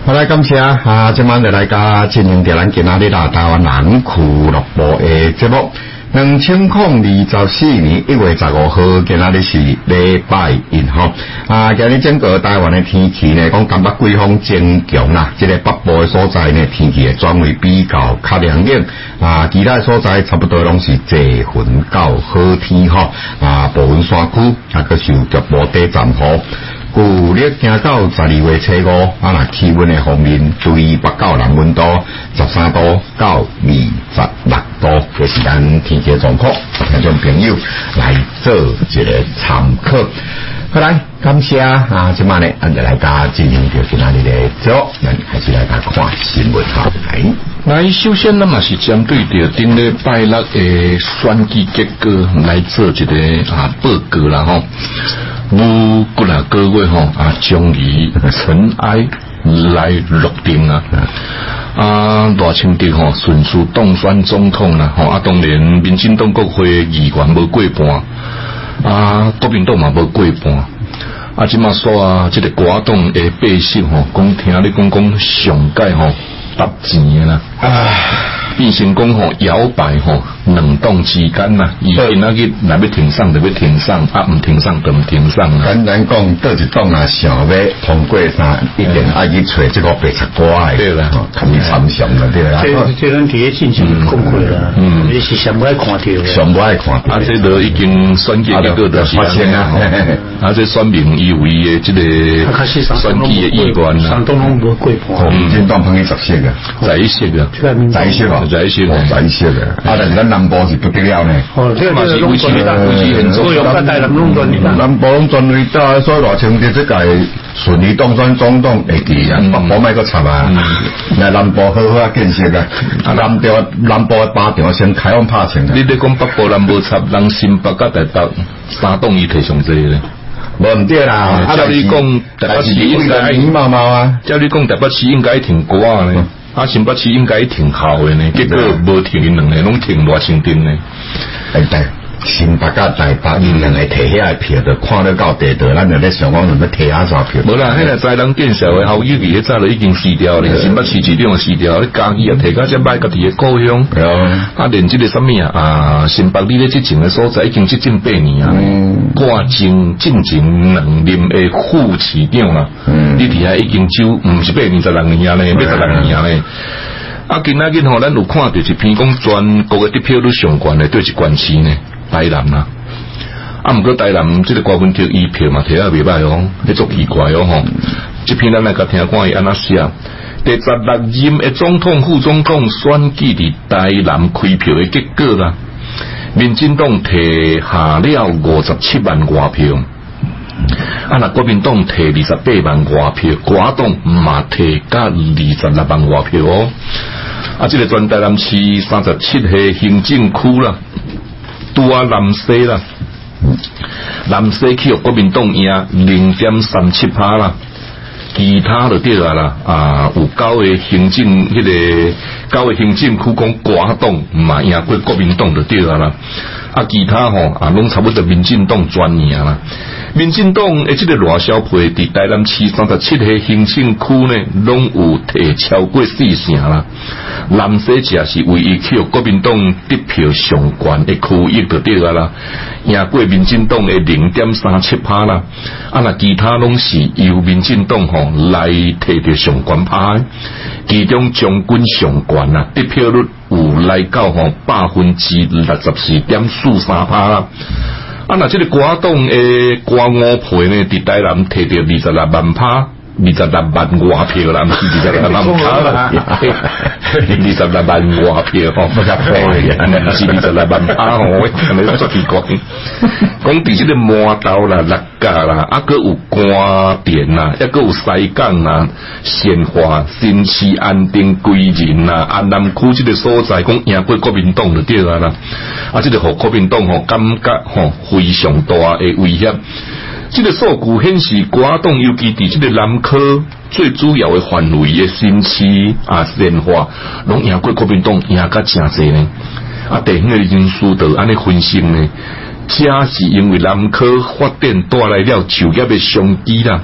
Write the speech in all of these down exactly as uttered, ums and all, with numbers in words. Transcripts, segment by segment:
好来，感谢啊！今晚就来甲进行着咱今仔日啦台湾人俱乐部的节目。两千零二十四年一月十五号，今仔日是礼拜一吼。啊，今日整个台湾的天气呢，讲东北季风增强啦，这个北部的所在呢，天气会转为比较较凉冷。啊，其他的所在差不多拢是侪云到好天吼。啊，部分山区啊，佫受局部地阵雨。旧历行到十二月初五，啊，那气温的方面，注意北到南温度十三度到二十六度，这是咱天气状况，听众朋友来做一个参考。好来，感谢啊！今晚呢，咱就来甲进行着今仔日的节目，咱开始来甲看新闻哈。来， 来，首先咱嘛是针对着顶礼拜六的选举结果来做一个啊报告啦吼。有过来各位吼啊，将以尘埃来落定啊！啊，赖清德吼顺势当选总统啦吼啊，当然民进党国会议员无过半，啊，国民党嘛无过半，啊，即马说啊，即、这个国党的百姓吼，讲听你讲讲上届吼搭钱的啦。变成讲吼摇摆吼两党之间呐，伊今仔日若要停上就要停上，啊唔停上就唔停上啊。 简单讲，倒一党啊想要通过啥，一定爱去找这个白贼瓜的， 对啦， 看你参详了对啦。 这这咱第一进行讲过啦，嗯，你是上不爱看到的， 上不爱看到。 啊，这都已经选举结果就是发现啊， 啊，这选民以为的这个选举的意愿啦， 上党拢无过半， 民进党分去十席个， 在一席个， 在一席个。 在一些哦，在一些的，啊，但咱南部是不得了呢。 哦，这个是维持维持很重要，南南拢专南部拢专为大，所以赖清德这届顺利当选总统会记啊，北部卖个插啊，来南部好好建设啊，啊，南部南部的靶场先开放拍清啊。 你咧讲北部南部插，人新北甲台北三党伊摕上济咧。 无唔对啦， 啊，照你讲台北市应该毛毛啊， 照你讲台北市应该挺歌呢。啊，新北市应该挺好的呢，结果无挺因两个，拢挺赖清德呢。 哎对，新北甲台北因两个摕遐个票，就看得到地道，咱就咧想讲要摕下啥票。 无啦，迄个在人建设的后裔伫咧早就已经死掉咧，新北市市长死掉，咧嘉义也摕到只歹家己的故乡。啊，连即个什么啊，啊，新北你咧执政的所在已经执政八年啊，挂进进前两任的副市长啦，你伫遐已经就毋是八年十六年啊咧，要十六年啊咧。啊，今仔日吼，咱有看到一篇讲全国的得票率上悬的，对一关市呢，台南啦。啊，毋过台南即个郭文哲伊票嘛，摕啊袂歹哦，你足奇怪哦吼。这篇咱来甲听看伊安怎写。第十六任的总统、副总统选举伫台南开票的结果啦，民进党摕下了五十七万外票。啊，那国民党摕二十八万外票，国党嘛摕甲二十六万外票哦。啊，这个全台南市三十七个行政区啦，拄啊南西啦，南西区国民党赢零点三七趴啦，其他就对啊啦，啊有九个行政迄、那个九个行政区讲国党嘛赢过国民党就对啊啦，啊其他吼啊拢差不多民进党专赢啦。民进党的这个赖小培伫台南市三十七个行政区呢，拢有摕超过四成啦。南西只是唯一去国民党得票上悬的区域就对啊啦，赢过民进党的零点三七趴啦。啊，那其他拢是由民进党吼来摕到上悬趴，其中将军上悬啦，得票率有来到吼百分之六十四点四三趴啦。啊，那这个国党诶国五配呢，伫台南摕到二十六万趴，二十六万外票啦，毋是二十六万趴啦，二十六万外票吼，不较贵嘅，毋是二十六万趴吼，我可能作奇怪。讲伫即个麻豆啦、六甲啦，啊，佮有关田啦，抑佮有西港啦、县华、新市、安定、归仁啦、安南区即个所在，讲赢过国民党就对啊啦。啊，即、這个互国民党吼感觉吼非常大的威胁。即、這個數據顯示，國黨尤其伫即個南科最主要的範圍嘅新市啊、縣華，攏贏過國民黨贏甲誠濟呢。啊，地方嘅人士就安尼分析呢，這是因為南科發展帶來了就業嘅商機啦。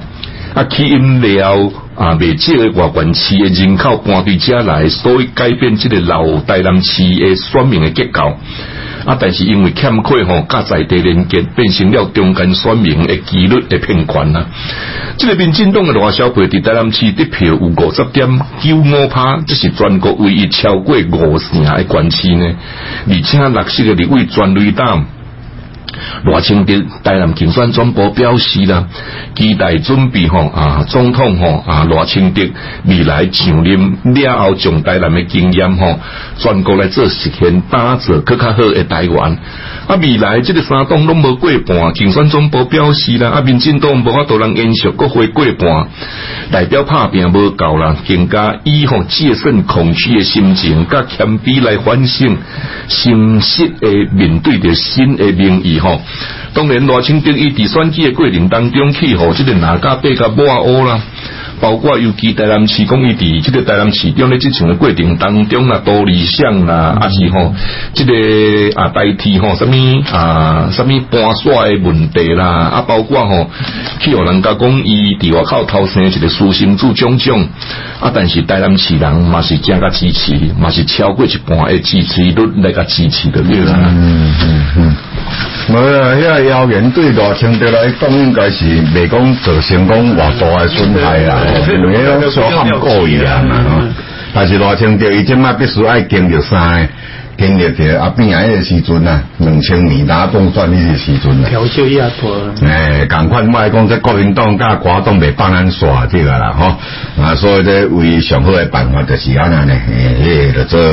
啊，起因了啊，未少的外县市的人口搬对遮来，所以改变这个老台南市的选民的结构。啊，但是因为欠缺吼，甲在地连结，变成了中间选民的几率的偏权啦。这个民进党的赖小培伫台南市得票有五十点九五趴，这是全国唯一超过五成的县市呢。而且绿色的立委全雷党。赖清德台南竞选总部表示啦，期待准备吼啊总统吼啊赖清德未来上任了后，将台南的经验吼全国来做实现，打造更较好的台湾。啊，未来这个三党拢无过半，竞选总部表示啦，啊，民进党无法度人延续，搁回过半，代表拍拼无够啦，更加以吼戒慎恐惧的心情，甲谦卑来反省，诚实的面对着新的民意吼。当然，赖清德伊伫选举的过程当中去吼，即个哪甲八甲抹乌啦。包括尤其台南市讲伊伫即个台南市中咧即场的过程当中啦，多理想啦，啊是吼，即、這個啊代替吼什物啊什物搬刷的问题啦，啊包括吼去互人家讲伊伫外口偷生一个私生子种种，啊但是台南市人嘛是真甲支持，嘛是超过一半的支持率来甲支持的对啦。 嗯嗯嗯。无啊，遐个谣言对赖清德来讲，应该是未讲造成讲偌大的损害啦，因为拢所喊故意啦嘛。但是赖清德伊即摆必须爱经历三个，经历着阿扁迄个时阵啊，两千年打当选迄个时阵啊。 调节也多。 诶，共款莫讲，这国民党甲国党袂放咱耍这个啦，吼啊，所以这唯一上好的办法就是安尼呢，诶，迄个做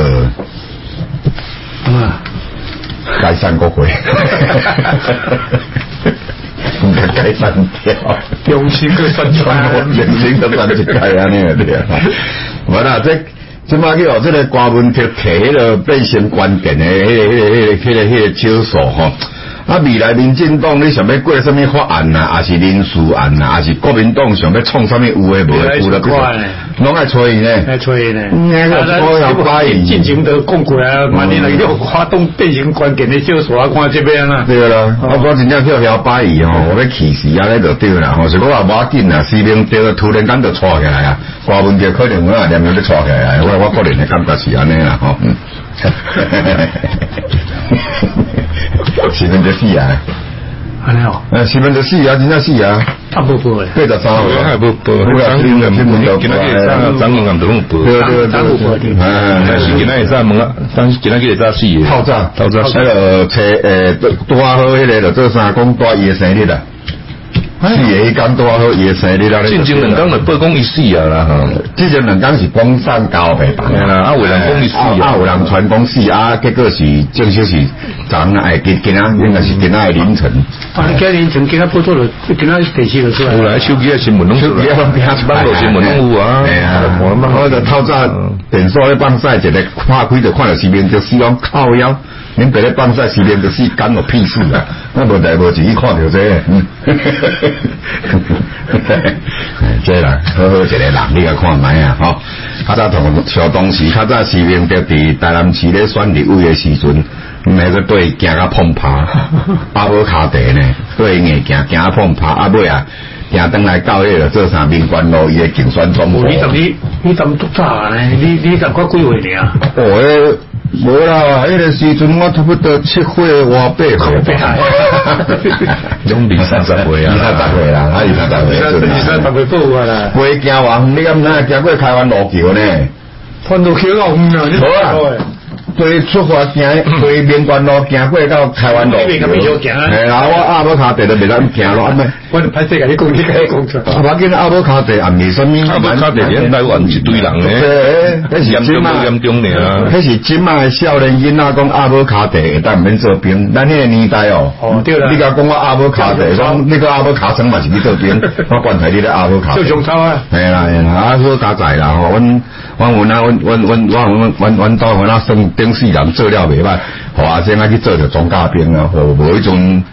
啊。改善国会，应该改善掉， 用心个删除， 用心个删一改安尼个对啊。无啦，这即摆去哦，这个瓜文提提迄个变成关键的迄个、迄个、迄个、迄个、迄个招数吼。啊，未来民进党你想要过什么法案啊，还是人事案啊，还是国民党想要创什么有诶无诶，有了不？拢爱催伊呢， 爱催伊呢。 那个我要摆伊， 进行都讲过啊，万一那个发动变成关键的招数啊，看这边啊。 对啦，我我真正去晓摆伊吼，我要气死啊，咧就对啦。吼，是我话无要紧啦，士兵对突然间就错起来啊，瓜文就可能我啊念念咧错起来，我我个人的感觉是安尼啦，吼。嗯四分之四啊！ 安尼哦， 誒四分之四啊，真正四啊！ 差不多誒， 八十三號， 係冇報，張英文新聞都今日張張英文都冇報， 對對對， 啊，但是今日係問啊，但是今日佢係四嘅， 透早透早， 迄個車誒拄好迄個就做啥講帶伊嘅生日啦。四個迄天拄好伊嘅生日啦。 進前兩天就報講伊死啊啦， 之前兩天是廣山交白辦， 啊，有人講伊死啊， 有人傳講死啊，結果是正式是昨昏誒今今仔應該是今仔凌晨。 啊，你今凌晨今仔報道了，今仔電視就出來。 有來手機嘅新聞攏出來，網絡新聞攏有啊。 係啊，我就透早電視咧放曬一個拍開就看到視頻就死講靠腰。恁爸咧放曬視頻就死干我屁事啊！我無代無志去看到這個，嗯，這啦，好好一個人你甲看覓啊，吼！較早同像當時較早視頻就佇台南市咧選立委嘅時陣，那個對行甲碰趴，阿無卡地呢，對硬行行甲碰趴，阿尾啊，行登來到迄個做啥民權路伊嘅競選總部。 你怎你你怎督察呢？你你怎過幾歲呢？ 哦，無啦，迄個時陣我差不多七歲外八歲。 攏二三十歲啊， 二三十歲啦，啊二三十歲。 二三十歲報啊啦。 未行完，你敢唔知行過台灣路橋呢？ 翻到橋啊，唔啊，你好啊。對出發行，對民權路行過到台灣路。你咁樣少行啊？係啦，我阿寶卡地就未得行咯，咁咪。 我哋歹勢甲你講，你甲你講出。 啊，我見阿寶卡地也唔係什麼。 阿寶卡地現在有一堆人咧， 嗰是嚴重嚴重咧啊！ 嗰是即賣少年囡仔講阿寶卡地，但唔免做兵。咱迄個年代哦， 哦對啦。 你甲講我阿寶卡地，講你個阿寶卡城嘛是去做兵，我關係你咧阿寶卡。做中秋啊！ 係啦係啦，啊好加載啦吼，阮阮阮啊阮阮阮阮阮阮兜阮啊算頂世人做了。袂歹，互阿生啊去做着裝甲兵啊，無無迄種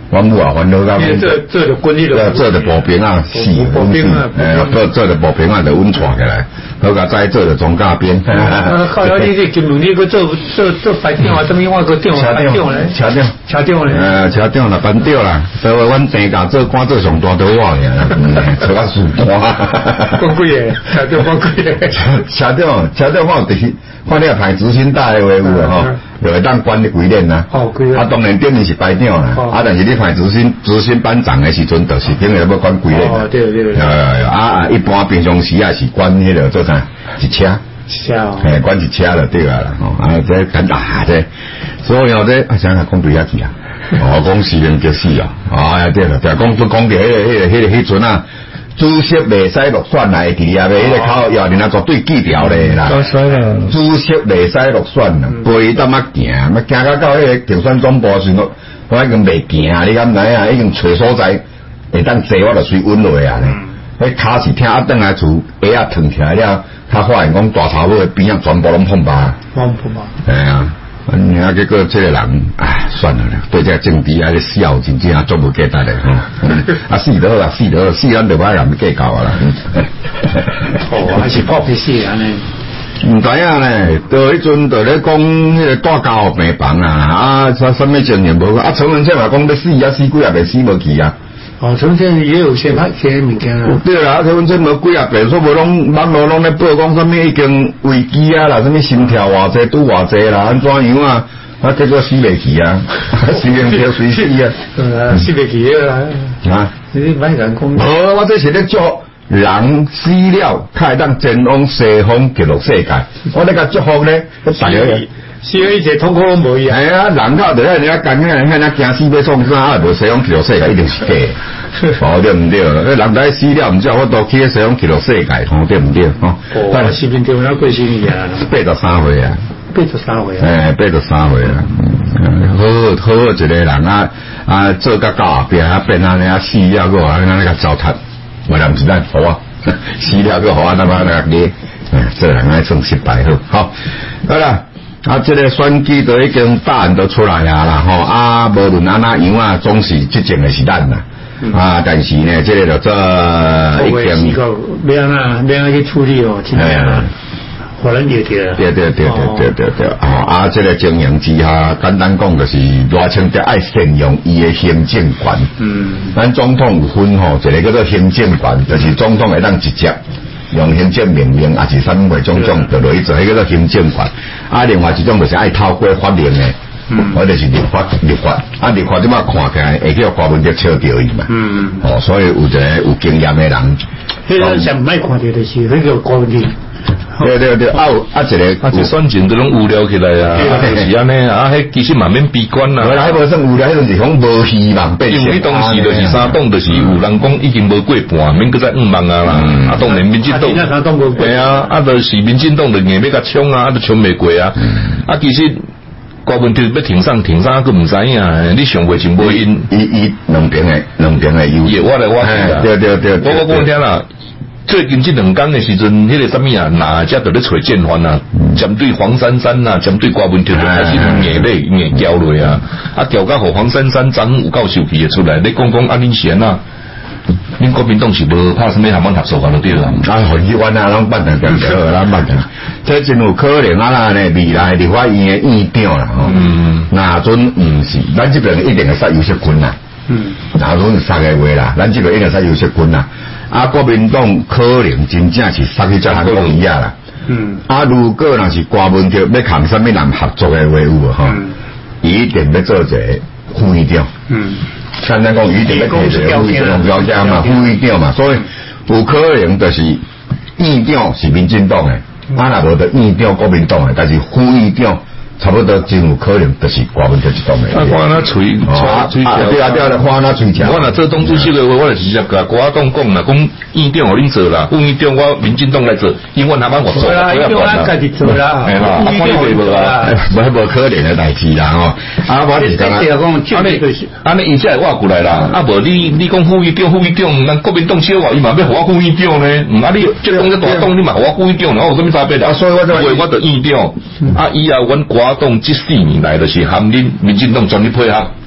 阮母啊烦恼到。 做做着军力了。做着步兵啊，死， 步兵啊， 诶，做做着步兵啊，就阮带起来，好甲再做着装甲兵。 啊，靠！你这金门你个做做做排长啊，什么我个长啊，排长咧， 车长， 车长咧， 诶，车长啦，班长啦，所以阮地甲做官做上大都我尔，做啊事官。 讲几个？车长讲几个？ 车长，车长看第，看你排执行大的话有啊吼，就会当管你几年啦。 哦，几年。 啊，当然顶面是排长啦，啊，但是你排执行执行班长的时阵，就是顶个要管几年。 哦，对对对。 呃，啊，一般平常时也是管迄个做啥，一车。 车哦。 嘿，管一车就对啊啦，吼，啊，这简单这，所以哦，这啊，想下讲对下去啊，哦，讲死人叫死啊，啊，对了，对，讲都讲着迄个、迄个、迄个、迄阵啊。主席袂使落选来，伫遐袂迄个口要人家绝对记掉咧啦。主席袂使落选啦，陪他妈行，嘛行到到迄个竞选总部时候，我已经袂行，你敢知啊？已经找所在会当坐，我就随稳落啊咧。迄骹是听啊，转来厝鞋啊脱起来了，他发现讲大头尾边啊全部拢碰吧。 碰碰吧。 系啊。嗯，啊，结果这个人，哎，算了啦，对这个政治啊，咧笑真正做无价值咧，吼、啊，死得啦，死得，死咱就歹人计较啊啦。 哦，还是破皮死安尼。 唔知影咧，到迄阵就咧讲迄个大家病房啊，啊，啥什么情形无？啊，陈文茜嘛讲要死啊，死几啊未死无去啊。 哦，陈文茜也有些拍些物件啊。 对啦，陈文茜无几啊病，所以无拢网络拢咧报讲什么已经危机啊啦，什么心跳偌济，拄偌济啦，安怎样啊？啊，结果死未去啊，死命跳水死啊！ 呃，死未去啊！啊，你歹人讲。 哦，我这是咧做人死了，较会当前往西方极乐世界。我咧甲祝福咧，大家。 死了一切痛苦拢无伊啊！ 系啊，人口就遐人家干遐人遐人惊死要创啥啊？无西方极乐世界一定是假。哦，对唔对？那人在死了，唔知我都去西方极乐世界，吼对唔对？吼。 哦，视频电话过生日啊！ 八十三岁啊！ 八十三岁啊！ 诶，八十三岁啊！好好好一个人啊啊，做到到后壁啊，变安尼啊死了个啊，安尼个糟蹋，我也唔是咱好啊，死了个好啊，那么那个你，这人爱算失败好，好，好啦。啊，这个选举都已经答案都出来啊啦，吼啊，无论安怎样啊，总是执政的是咱啦，嗯、啊，但是呢，这个就做已经， 要安怎要安怎去处理哦，真系啊，可能就对对对对对对对，哦啊，这个经营之下，简单讲就是热清得爱善用伊的行政权，嗯，咱总统有分吼，一个叫做行政权，就是总统会当直接。用行政命令也是啥物种种，就落去做迄个叫行政权。啊，另外一种就是爱透过法令诶，嗯，我就是立法立法。啊，立法即摆看起来会叫柯文哲笑掉伊嘛。嗯嗯。哦，所以有一个有经验诶人。 迄个上唔爱看到就是迄个柯文哲。 对对对，啊有啊一个， 啊一选情都拢无聊起来啊，就是安尼啊，迄其实嘛免闭关啦。 原来迄无算无聊，迄阵是讲无希望变成。 因为当时就是三党，就是有人讲已经无过半，免搁再五万啊啦。啊，当然民进党，系啊，啊，就是民进党就硬要甲冲啊，啊，就冲袂过啊。啊，其实郭文哲要停上停上，佫唔知影，你上袂真无因。 伊伊两边诶，两边诶优。 也我来我去啦。 对对对。 我我讲听啦。最近这两天的时阵，迄个什么啊，哪家都咧找建番啊，针对黄珊珊呐，针对郭文哲就开始硬咧硬交落啊，啊交到互黄珊珊昨有够受气的出来，你讲讲啊，恁贤啊，恁国民党是无拍什么项目合作啊，都对啦。 啊，很喜欢啊，咱办得对对，咱办得，这真有可能啊啦呢，未来立法院的院长啦，嗯，那阵唔是，咱这边一定会杀游锡堃啦，嗯，那阵三个月啦，咱这边一定杀游锡堃啦。啊，国民党可能真正是杀去才行讲伊啊啦。嗯。啊，如果若是郭文哲要扛什么人合作的话有无吼？嗯。一定要做一个副院长。嗯。简单讲，一定要做一个副院长标签嘛，副院长嘛，所以有可能就是院长是民进党的，啊，若无就院长国民党的，但是副院长。差不多真有可能就是郭文哲一党的。 啊，我那吹吹吹对啊对啊，我那吹条。 我若做党主席的话，我就直接甲国党讲啦，讲院长互恁做啦，副院长我民进党来做，因为他帮我做， 不要管啦。家己做啦， 系啦，啊，看你会无啊？无迄无可能的代志啦吼。啊，我就是讲啊， 安尼安尼，伊才会挖过来啦。啊，无你你讲副院长副院长，咱国民党小话，伊嘛要互我副院长呢？嗯，啊，你即党这大党，你嘛互我副院长，然后有啥物差别啊？所以我就为我的院长，啊，以后阮国。党这四年来就是含恁民进党全力配合，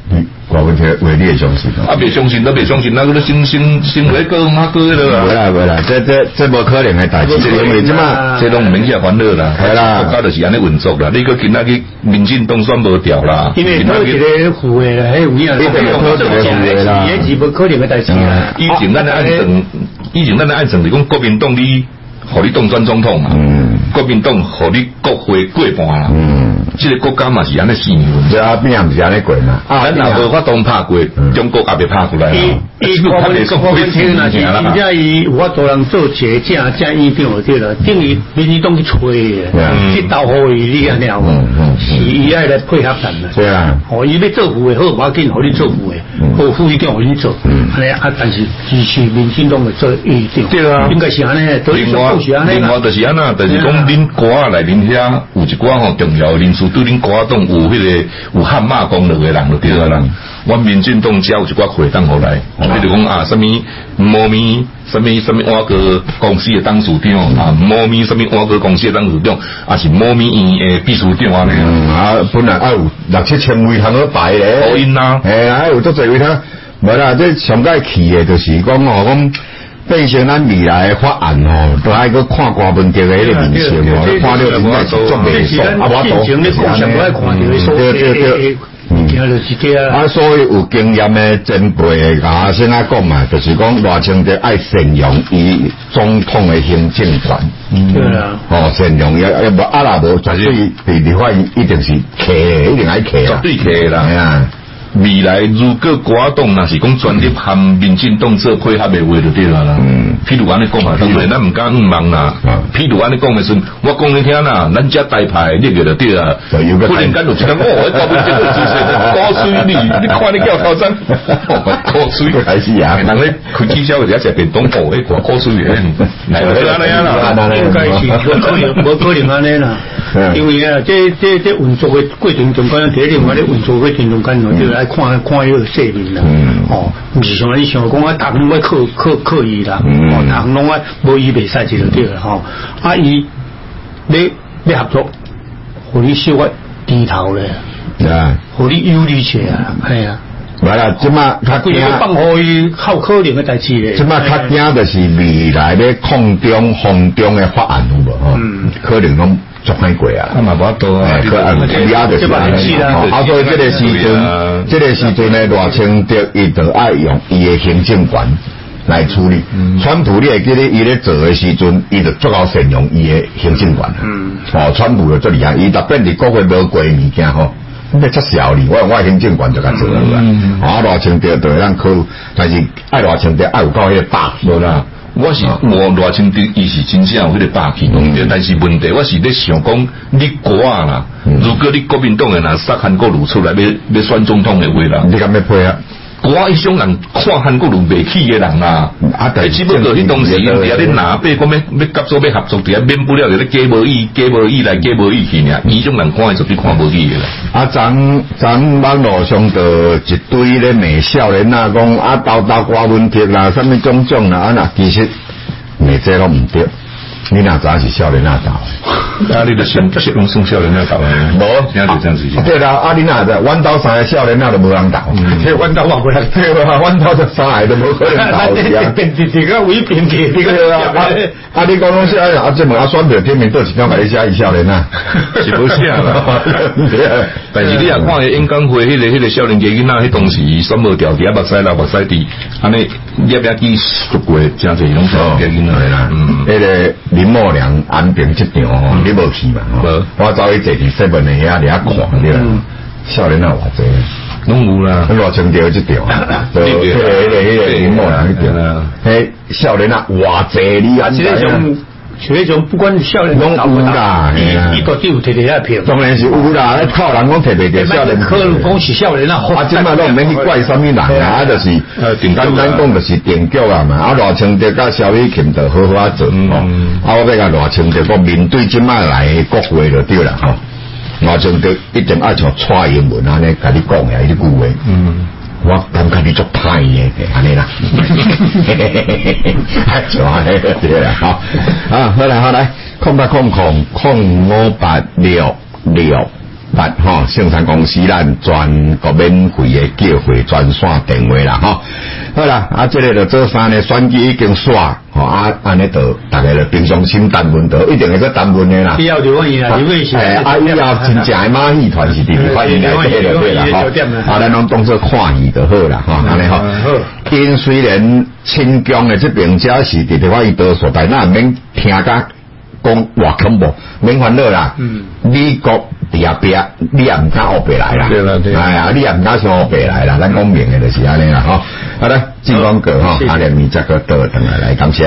我问题为你相信啊，别相信都别相信，那个都新新新为个嘛个了啦。 没啦没啦，这这这无可能的代志，因为即嘛这拢唔免去烦恼啦。 系啦， 国家就是安尼运作啦。你个今仔日民进党选无掉啦， 因为讨一个副的啦，迄有影， 你定要讨一个副的啦， 也是无可能的代志啦。 以前咱的案证，以前咱的案证是讲国民党你，互你当选总统嘛，嗯，国民党互你国会过半啦，嗯。这个国家嘛是安尼死命， 这阿边也是安尼过嘛。 咱若无法当拍过，中国也别拍过来啦。 伊国分国分厅那是真正伊有法度人做一个正正院长就对了，等于民进党去吹的，这刀互伊你安尼有无？是伊爱来配合咱啦。 对啊。 哦，伊要做副的好，无要紧，互你做副的，好副一定互你做。安尼啊，但是支持民进党的做院长。对啊。应该是安尼， 另外另外就是安那，就是讲恁国啊来恁遐有一寡吼重要人士。对恁国党有迄个有喊骂功能的人就对了啦。我民进党只有一寡会当好来，比如讲啊，什么猫咪，什么什么挖哥公司的董事长啊，猫咪什么挖哥公司的董事长，啊是猫咪院的秘书长安尼。 嗯啊，本来还有六七千位通去排咧。 好因啦， 哎，还有足侪位他，无啦，这上届去的就是讲哦，讲。变成咱未来的法案哦，都还去看官文局的迄个面相哦，看了应该是足未爽，啊，我都是安尼，对对对，嗯，啊，所以有经验的前辈啊，先来讲嘛，就是讲赖清德爱善用伊总统的行政权， 对啊， 哦，善用要要无啊啦无，绝对对立法院一定是客，一定爱客啊， 绝对客啦，係啊。未来如果國黨若是講專力和民進黨做配合的話就對啦啦。嗯，譬如安尼講嘛，當然咱唔敢唔忙啦。譬如安尼講的時候，我講你聽啦，咱只大牌呢個就對啦。忽然間就覺得哦，國民黨主席高水你，你看你叫頭真，高水開始啊！ 人咧開記者嘅時候便當哦，迄個高水嘅，嚟就安尼啊啦。 應該是無可能，無可能安尼啦。因為啊，這這這運作嘅過程中間，第一點我哋運作嘅過程中間，就來看看迄個說明啦。哦，唔是像你想講啊，大項要刻刻刻意啦，哦，大項攏啊無伊袂使就對啦。吼，啊伊你要合作，互你小可低頭咧，啊，互你有理起啊，係啊。 完了，即馬較驚， 放互伊較可能嘅代志咧。 即馬較驚就是未來要控中控中嘅法案有無？吼，可能攏足歹過啊。 啊嘛無多啊， 可能主要就是安尼。啊，所以這個時陣，這個時陣咧，賴清德伊就愛用伊嘅行政權來處理。川普你會記得伊咧做嘅時陣，伊就足夠善用伊嘅行政權。嗯。哦，川普就足厲害，伊特別佇國會無過物件吼。你出效力，我我行政權就甲做啦。啊，賴清德就咱考，但是愛賴清德愛有夠迄個霸氣啦。 我是我賴清德，伊是真正有迄個霸氣，但是問題我是咧想講，你國啊啦，如果你國民黨嘅若殺韓國瑜出來要要選總統嘅話啦， 你敢要配合？ 國啊，迄種人看韓國瑜袂起嘅人啊，啊，只不過迄當時伫遐咧拿背講要要合作要合作，伫遐免不了就咧假無意假無意來假無意去爾，伊種人看就絕對看無起嘅啦。 啊，咱咱網絡上就一堆咧美少年啊，講啊豆豆瓜問題啦，什麼種種啦，啊嗱，其實美這都唔對。你哪知是少年那搞？ 啊，你的先先用送少年那搞誒？ 無， 現在就這樣子。 對啦，啊，你哪知？彎刀三個少年那都無人搞， 這彎刀話不能對吧？ 彎刀就三個都無可能搞嘅。 變變這個違變嘅，這個啊啊！你講講少年啊，這問啊選票天面都是點解你寫伊少年啊？ 是無寫啦。但是你也看個演講會，迄個迄個少年家囡仔，迄當時選無掉，啲目屎流目屎滴，安尼要不要記熟過？真係攏少年家囡仔啦。嗯，迄個。林默良安平這場吼，你無去嘛？我走去坐佇西門的遐遐看對啦，少年啊偌濟， 攏有啦。 賴清德這場，就迄個迄個迄個林默良迄場，迄少年啊偌濟你啊！ 這種這種不管少年攏有啦， 伊到底有摕摕遐票？ 當然是有啦，靠人講摕袂着少年。 可能講是少年啊， 啊，即馬攏毋免去怪啥物人啊，啊，就是簡單講就是電局啊嘛，啊，賴清德甲蕭美琴就好好啊做哦，啊，我要甲賴清德講面對即馬來國會就對啦吼，賴清德一定愛像蔡英文安尼甲你講呀，迄句話，嗯，我感覺你足歹嘅，安尼啦，就安尼對啦，好，啊，好來好來，空八空空空五八六六八吼，生产公司咱全国免费的叫货专线电话啦吼。好啦，啊，这个就做三呢，选举已经刷，吼啊，安尼就大家就平常心谈论到，一定会个谈论的啦。 以后就欢迎啦，你为啥？ 啊，以后真正的马戏团是直直欢迎来这个对啦吼。啊，咱拢当做看戏就好啦吼，安尼吼。因虽然新疆的这边只是直直欢迎到所在，那免听甲讲话恐怖，免烦恼啦。嗯。美国伫后壁，你也唔敢后壁来啦。 对啦对。 哎呀，你也唔敢上后壁来啦，咱讲明的就是安尼啦吼。好的，进广告吼，阿连咪这个倒转来来，感谢。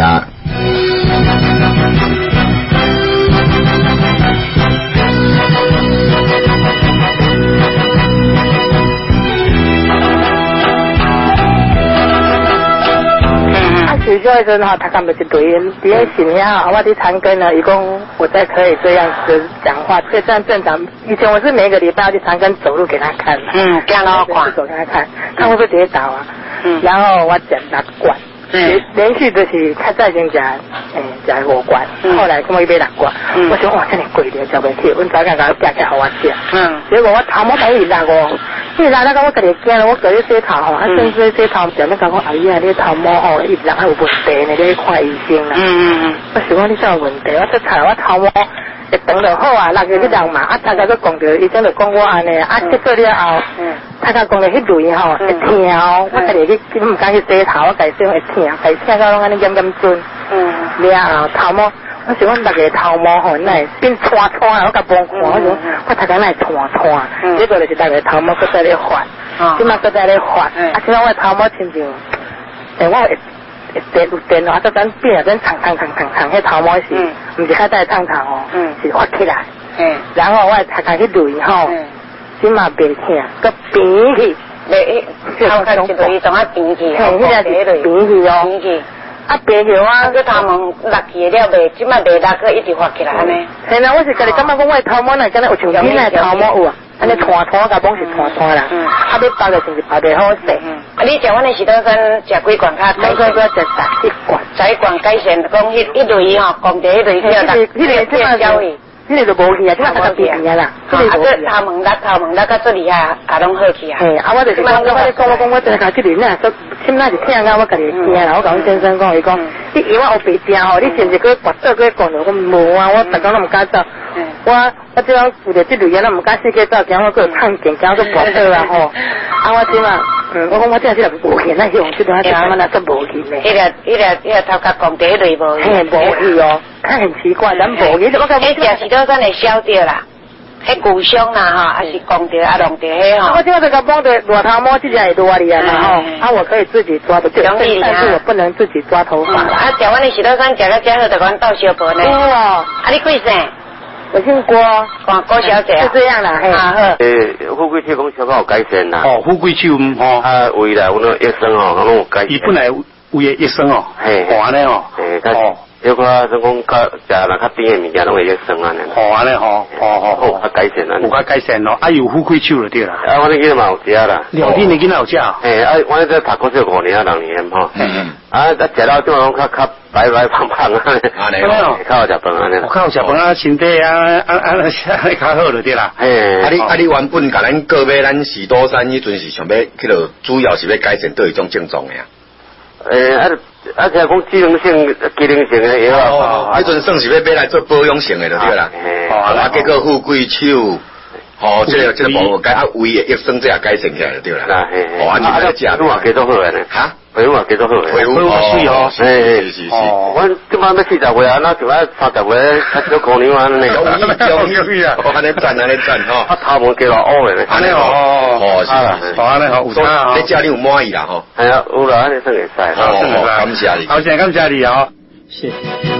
其实迄阵吼，他干不是对因，伫迄信遐吼，我伫长庚呢，伊讲我再可以这样子讲话，这这样正常。以前我是每个礼拜要去长庚走路给他看，嗯，这样的话走给他看，看会不会跌倒啊？嗯，然后我检他管，嗯，连续就是较早先食，诶，食五罐，后来怎么一杯六罐，嗯，我想哇，真系贵的，食袂起，阮早间甲我夹起来互我食，嗯，结果我头毛等于拉我。因为拉那个我家己惊了，我家己洗头吼，啊，甚至洗头前面讲讲，哎呀，你头毛吼一直还有问题呢，你去看医生啦。嗯嗯嗯。我想讲你啥问题？我出查我头毛会长就好啊，六个去人嘛，啊，他甲佮讲着，医生就讲我安尼，啊，结果了后，嗯，他甲讲了迄类吼会痛哦，我家己去去唔敢去洗头，我家己洗会痛，家己痛到拢安尼严严准。嗯。了后头毛。我想讲大家头毛吼，那变串串啊！我甲帮看，我想我头家那串串，结果就是大家头毛搁在咧发，即马搁在咧发，啊！即马我头毛亲像，诶，我会会电有电哦，啊！再咱变啊，咱长长长长长，迄头毛是，唔是较带烫头哦，是发起来，然后我头家去捋吼，即马袂痛，搁平去，袂，头家是对怎啊平去，嘿，迄个是平去哦，平去。啊，别个我个头毛落去了袂，即摆袂落去，一直发起来安尼。是啦，我是家己感觉讲我头毛呢，敢若有像囡仔头毛有啊，安尼串串，甲讲是串串啦。嗯。啊，要包就就是包袂好势。嗯。啊，你食阮的石头山食几罐较？我我我食十一罐。十一罐改善，讲迄一类吼，讲第一类叫大，迄个即个交易。迄个就无去啊，即马才变变啦。啊，啊，个头毛拉头毛拉到这里啊，也拢好去啊。嘿，啊，我就是讲，我咧讲，我讲我真系即个呢，说现在是听到我家己听啦。我甲阮先生讲，伊讲，你以我后背听吼，你是毋是去跋倒去讲着？我无啊，我逐工拢毋敢走。我我即种有着即类嘢，咱毋敢四界走，惊我个探险，惊我个跋倒啊吼。啊，我即嘛，嗯，我讲我真系即个无去，咱去用即种听，我那个无去咧。迄个迄个迄个头壳讲第一类无去，嘿，无去哦。他很奇怪，咱无去，我讲迄食是到咱会晓得啦。迄骨伤啦哈，还是讲着啊弄着迄吼。我即个甲讲着大头毛，即只会多哩啊嘛吼。啊，我可以自己抓的，但是我不能自己抓头发。啊，食阮的石头山食到这好，就阮到小婆呢。哦，啊，你贵姓？我姓郭，郭郭小姐。是这样啦，嘿。啊好。诶，富贵手讲小可有改善啦。哦，富贵手吼。啊，未来阮个医生吼，拢有改善。伊本来有个医生哦，嘿，安尼哦。嘿，哦。有个像讲较食人较甜的物件，拢会益生安尼。好安尼吼，好好好，较改善安尼。有较改善咯，啊有富贵手就对啦。啊，我那囡仔嘛有食啦。两天的囡仔有食。嘿，啊，我这读国小五年啊，六年吼。嗯嗯。啊，啊食了即种较较白白胖胖安尼。安尼哦。较好食饭安尼。较好食饭啊，身体啊啊啊较好就对啦。嘿。啊你啊你原本甲咱告买咱士多山迄阵是想要去落，主要是要改善倒一种症状的呀。诶啊。啊，即讲机能性、机能性的药啊，迄阵算是要买来做保养性的就对啦。哦，啊，结果富贵手，哦，这个这个无改啊，胃的益生这也改善起来就对啦。啊，嘿，哦，安尼来食，你话几多好个呢？哈？皮肤也几多好个？皮肤哦，水哦，是是是。哦，我即摆要四十岁啊，那就要三十岁，较少可能安尼。有意有意啊！哦，安尼赞安尼赞吼。啊，头毛加落乌的。安尼哦，哦是啦，哦安尼好，有差。你食你有满意啦吼？系啊，有啦，安尼算会使。哦，感谢你。好，谢感谢你哦。是。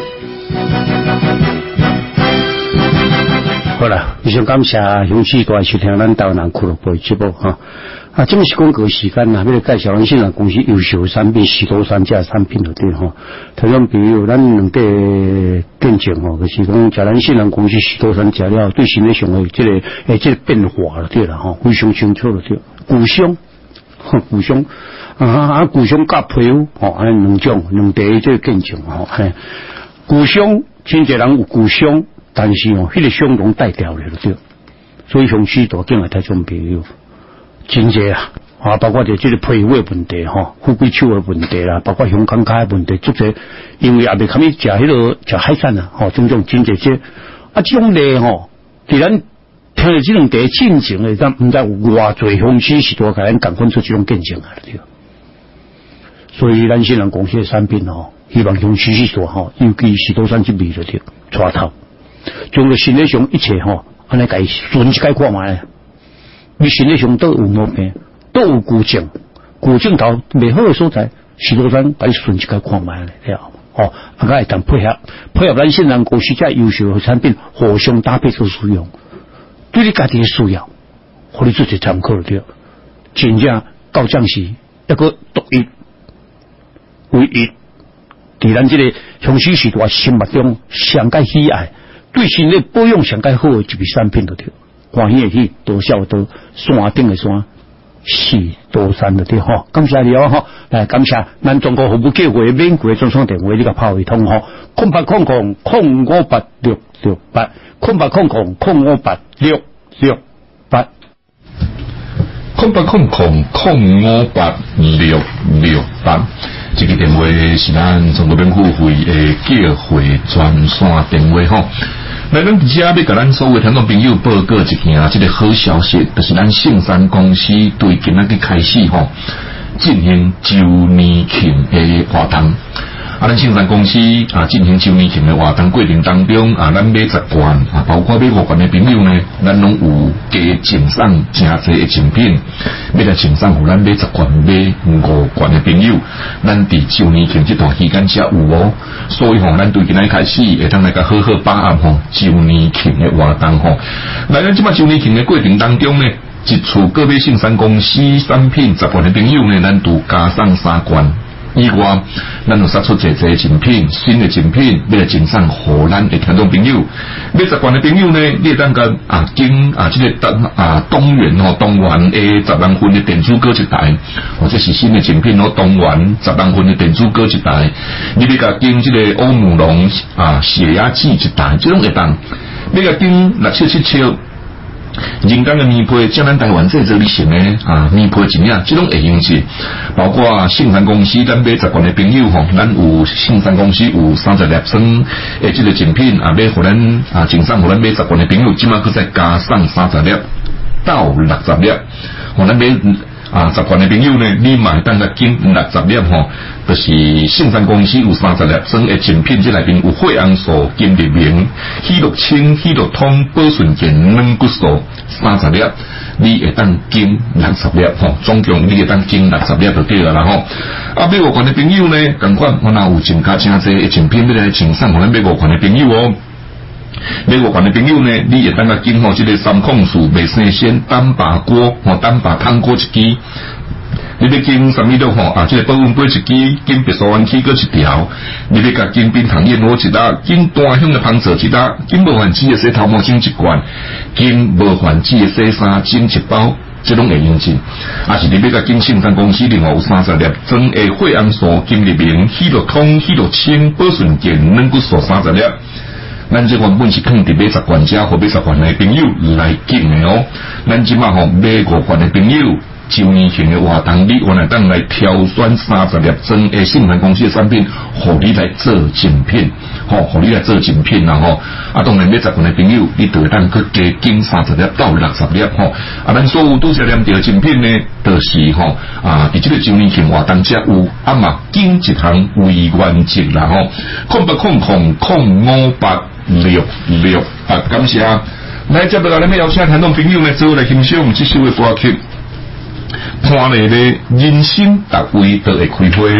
好啦，非常感谢雄起大收听咱台湾人俱乐部节目哈。啊，这么是广告时间啦，要来介绍咱现在公司优秀产品许多三家产品就对吼。台中比如咱两个见证吼，就是讲，食咱现在公司许多三食了，对身体上的这个诶这个变化了对啦吼，非常清楚了对。骨伤，骨伤啊啊骨伤甲皮肤吼，安尼两种两地这个见证吼，嘿，骨伤，真侪人有骨伤，但是哦，迄、那个伤拢带掉了对。 所以向许多境外台中朋友真济啊，啊，包括着这个配货问题吼，富贵手的问题啦，包括香港卡的问题，足济，因为也未堪去食迄个食海产啊，吼，种种真济些啊，这种类吼，既然听了这种题进程的，咱唔知有偌侪风险是多，甲咱赶快出这种见证啊，对。所以咱新人公司的产品吼，希望向许许多吼，尤其是多产这味就对，带头，将个身体上一切吼，安尼家顺一解看卖。你身体上都有毛病，都有骨症，骨症头未好的所在，许多咱把你顺一解看卖了，哦，啊，会当配合配合咱新人公司这优秀的产品，互相搭配做使用，对你家己的需要，互你做一参考对，真正到将是一个独一唯一，伫咱这个向许许多心目中上界喜爱，对身体保养上界好的一笔产品就对。欢喜的去，多少多山顶的山，是多山的对吼。感谢你哦吼，来感谢咱中国服务计划免贵专线电话，你个炮一通吼，空八空空空五八六六八，空八空空空五八六六八， 空八空空空五八六六八。这个电话是咱中国免付费的计划专线电话吼。来，咱直接要甲咱所有听众朋友报告一件这个好消息，就是咱圣山公司对今仔日开始吼进行周年庆的活动。啊，咱圣山公司啊进行周年庆的活动过程当中啊，咱买十罐啊，包括买五罐的朋友呢，咱拢有加赠送真侪的赠品。要来赠送，互咱买十罐、买五罐的朋友，咱伫周年庆这段期间才有哦。所以吼，咱对今仔开始会当来个好好把握吼周年庆的活动吼。来，咱即摆周年庆的过程当中呢，一厝各买圣山公司产品十罐的朋友呢，咱都加送三罐。以外，咱有杀出侪侪赠品，新的赠品要来赠送互咱的听众朋友。买十罐的朋友呢，你当个啊经啊这个东啊东元吼东元的十万分的电子锅一台，或者是新的赠品哦东元十万分的电子锅一台，你要甲经这个欧姆龙啊血压计一台，这种会当。要甲经六七七七。人工的棉被，将咱台湾这这里型的啊棉被怎样？这种会用是，包括圣山公司咱买十罐的朋友吼，咱有圣山公司有三十粒装诶，这个赠品啊，买互咱啊，赠送互咱买十罐的朋友，即马佮再加上三十粒到六十粒，互咱买啊十罐的朋友呢，你买当个金六十粒吼，就是圣山公司有三十粒装诶赠品，这内面有血红素、金立明、喜乐清、喜乐通、保顺健、软骨素三十粒，你会当金六十粒吼，总共你会当金六十粒就对了啦吼。啊，买五罐的朋友呢，同款我若有增加真侪诶赠品要来赠送互咱买五罐的朋友哦。买五罐的朋友呢，你会当个经吼，这个三控素美生鲜单把锅吼，单把汤锅一支。你要经什么都吼啊，这个保温杯一支，经别墅湾起搁一条。你要甲经冰糖燕窝一打，经单香的芳泽一打，经无环子的洗头毛巾一罐，经无环子的洗衫巾一包。这种会用尽，啊是你要甲经圣山公司另外有三十粒装的血红素、金立明、喜乐通、喜乐清、保顺健、软骨素三十粒。咱这原本是肯伫买十罐者或买十罐的朋友来进的哦。咱即马吼买五罐的朋友，周年庆的活动，你原来当来挑选三十粒装的圣山公司的产品，互你来做赠品，吼，互你来做赠品啦吼。啊，当然买十罐的朋友，你就当去加减三十粒到六十粒吼。啊，咱所有拄则念到赠品呢，就是吼啊，伫这个周年庆活动才有，啊嘛减一项为原则啦吼。空八空空空五八。六六啊！感谢啊！来，接下来咱们邀请听众朋友呢，做来欣赏这首的歌曲，看来呢，人生逐位都会开花。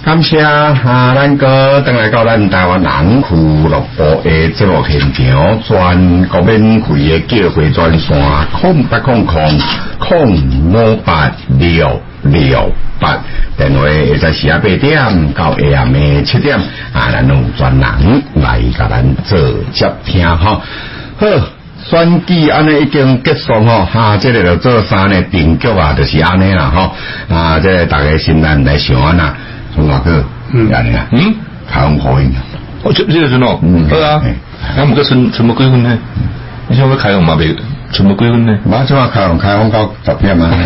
感謝啊，咱個等來到咱台灣人俱樂部嘅節目現場，全國免費嘅叫回專線，空八空空空五八六六八，電話會在十八點到下暗嘅七點，啊，咱用專人來甲咱做接聽吼。好，選舉安尼已經結束吼，哈，這個就做三個定局啊，就是安尼啦吼，啊，這個大家心內來想安啦。從哪個？嗯，安尼啊？嗯，開放可以。 哦，這這個陣哦，嗯，好啊。啊，唔過存存冇幾分呢？你想要開放嘛？未存冇幾分呢？ 馬上開放，開放到十點啊！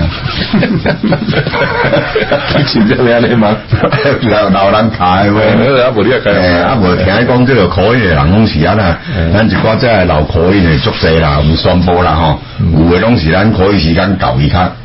真正係安尼嘛？ 老老人開喂， 啊無你啊開， 啊無聽講這個可以嘅人攏是啊啦，咱一寡即係老可以嘅足濟啦，有宣布啦吼，有嘅攏是咱可以時間夠伊較。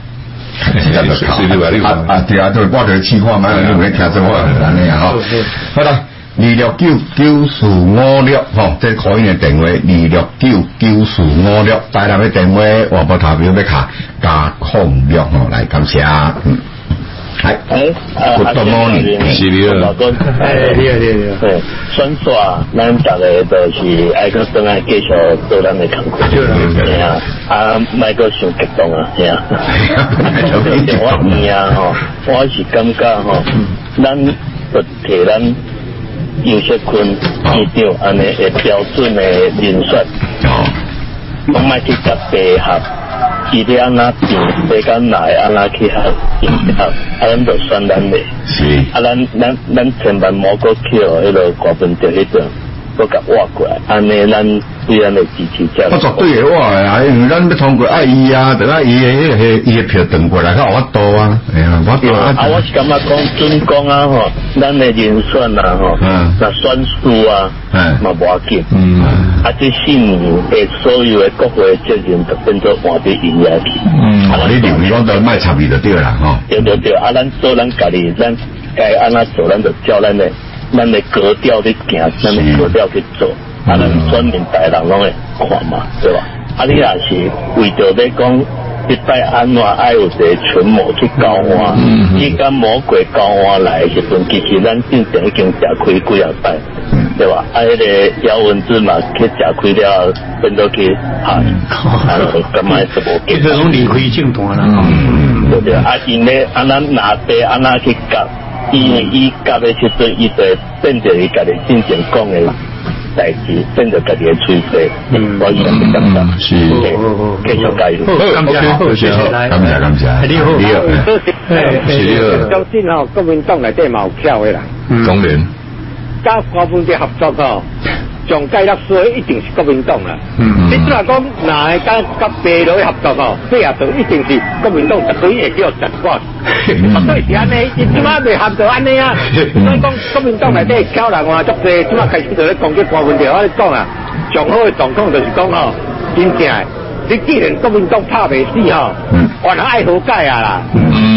啊啊對啊，對，我哋試看嘛，你唔會聽做話安尼啊吼。好啦，二六九九四五六吼，即可以嘅電話二六九九四五六，帶來嘅電話話撥投票要卡加空六吼，來感謝。嗯，係。誒，Good morning， 是你啊。 誒，你啊你啊。 對，選耍咱逐個都是愛個轉來繼續做咱嘅工作。係啊，啊，莫個想激動啊，係啊。我邊啊吼，我是感覺吼，咱就摕咱邱錫堃市長安尼個標準嘅人選，我莫去甲白合。伊咧安那變，世間來安那去合結合，啊，咱就選咱嘞。是。啊，咱咱咱千萬莫個去哦，迄個國民黨迄種，個甲挖過來，安尼咱對咱的支持者。 我絕對會挖啊，因為咱要通過愛伊啊，等下伊嘅迄個伊嘅票轉過來，較有法度啊。係啊，我對啊。 啊，我是感覺講準講啊吼，咱嘅人選啊吼，那選輸啊，嘛無要緊。嗯。啊！這四年誒，所有嘅國會責任就變做換俾伊遐去。 嗯，啊，你認為講都賣插伊就對啦，吼。 對對對，啊，咱做咱家己，咱該安怎做，咱就照咱嘅咱嘅格調去行，咱嘅格調去做，啊，咱全民大人攏會看嘛，對吧？啊，你若是為着要講一擺安怎愛有一個群魔去交換，伊甲魔鬼交換來嘅時陣，其實咱正常已經食開幾啊擺。對吧？啊，迄個姚文智嘛，去食開了，變到去嚇，啊，咁咪是無？ 即係講離開政壇啦。 嗯，對對。啊，因咧安那拿地安那去夾，伊伊夾嘅時陣，伊就變做伊家己真正講嘅代志，變做家己嘅趨勢。嗯，我以前係咁講。是。繼續加油。 感謝，謝謝， 感謝感謝。 你好， 你好。 係。相信吼，國民黨內底嘛有巧嘅啦。 當然。 甲國民黨合作吼，上屆落所以一定是國民黨啦。你即係講，嗱，甲甲白佬合作吼，配合到一定是國民黨絕對會叫實幹，絕對是安尼。伊即馬未合作安尼啊，所以講國民黨內底巧人話足濟，即馬開始就咧攻擊國民黨。我咧講啊，上好嘅狀況就是講吼，真正你既然國民黨拍未死吼，原來愛和解啊啦。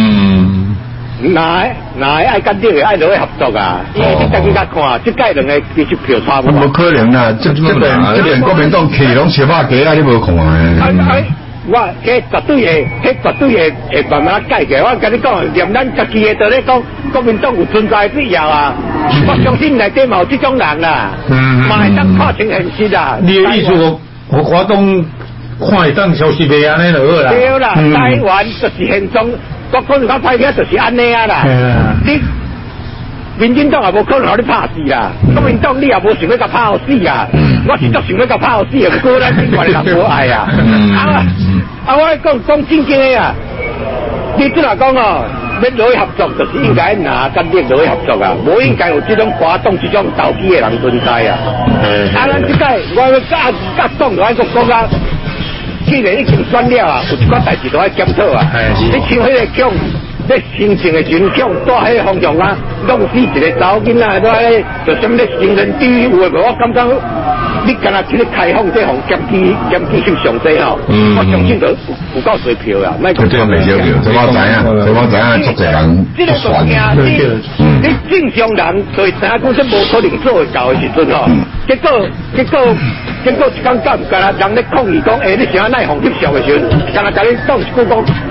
哪哪愛跟啲嘅愛落去合作啊？因為你家己甲看，即屆兩個其實票差唔多。 冇可能啦！即即邊即邊國民黨企攏小巴幾啊？你冇看啊？ 我迄絕對係，迄絕對係會慢慢改嘅。我跟你講，連咱家己嘅都咧講，國民黨有存在必要啊！我相信內底嘛有這種人啦，嘛會當看成現實啊！ 你嘅意思我我華東看會當消息未安尼就好啦。 對啦，台灣就是現狀。國民黨派嘅就是安尼啊啦，你民進黨也無可能讓你拍死啦，國民黨你也無想要甲拍好死啊，我是足想要甲拍好死嘅，不過咱政權人無愛啊，啊啊我講講正經嘅啊，你即係講哦，要落去合作就是應該拿跟你落去合作啊，無應該有這種華東這種投機嘅人存在啊，啊咱即個我要甲甲黨來個國家。既然已經選了啊，有一寡代志都要檢討啊。你像迄個強，你新政嘅選強，都喺個方向啊，弄死一個查某囡仔，都喺就什麼咧行人地有誒無？我感覺你干那一個開放這項檢舉檢舉性上濟吼，我相信就有有夠水票啊。咪講對未少票，這我知影，這我知影，足濟人不選。 你你正常人就會知影講，這無可能做會到嘅時陣吼，結果結果。結果一講講，干那人咧抗議講，誒，你想要奈紅翕相嘅時陣，干那甲你講一句講，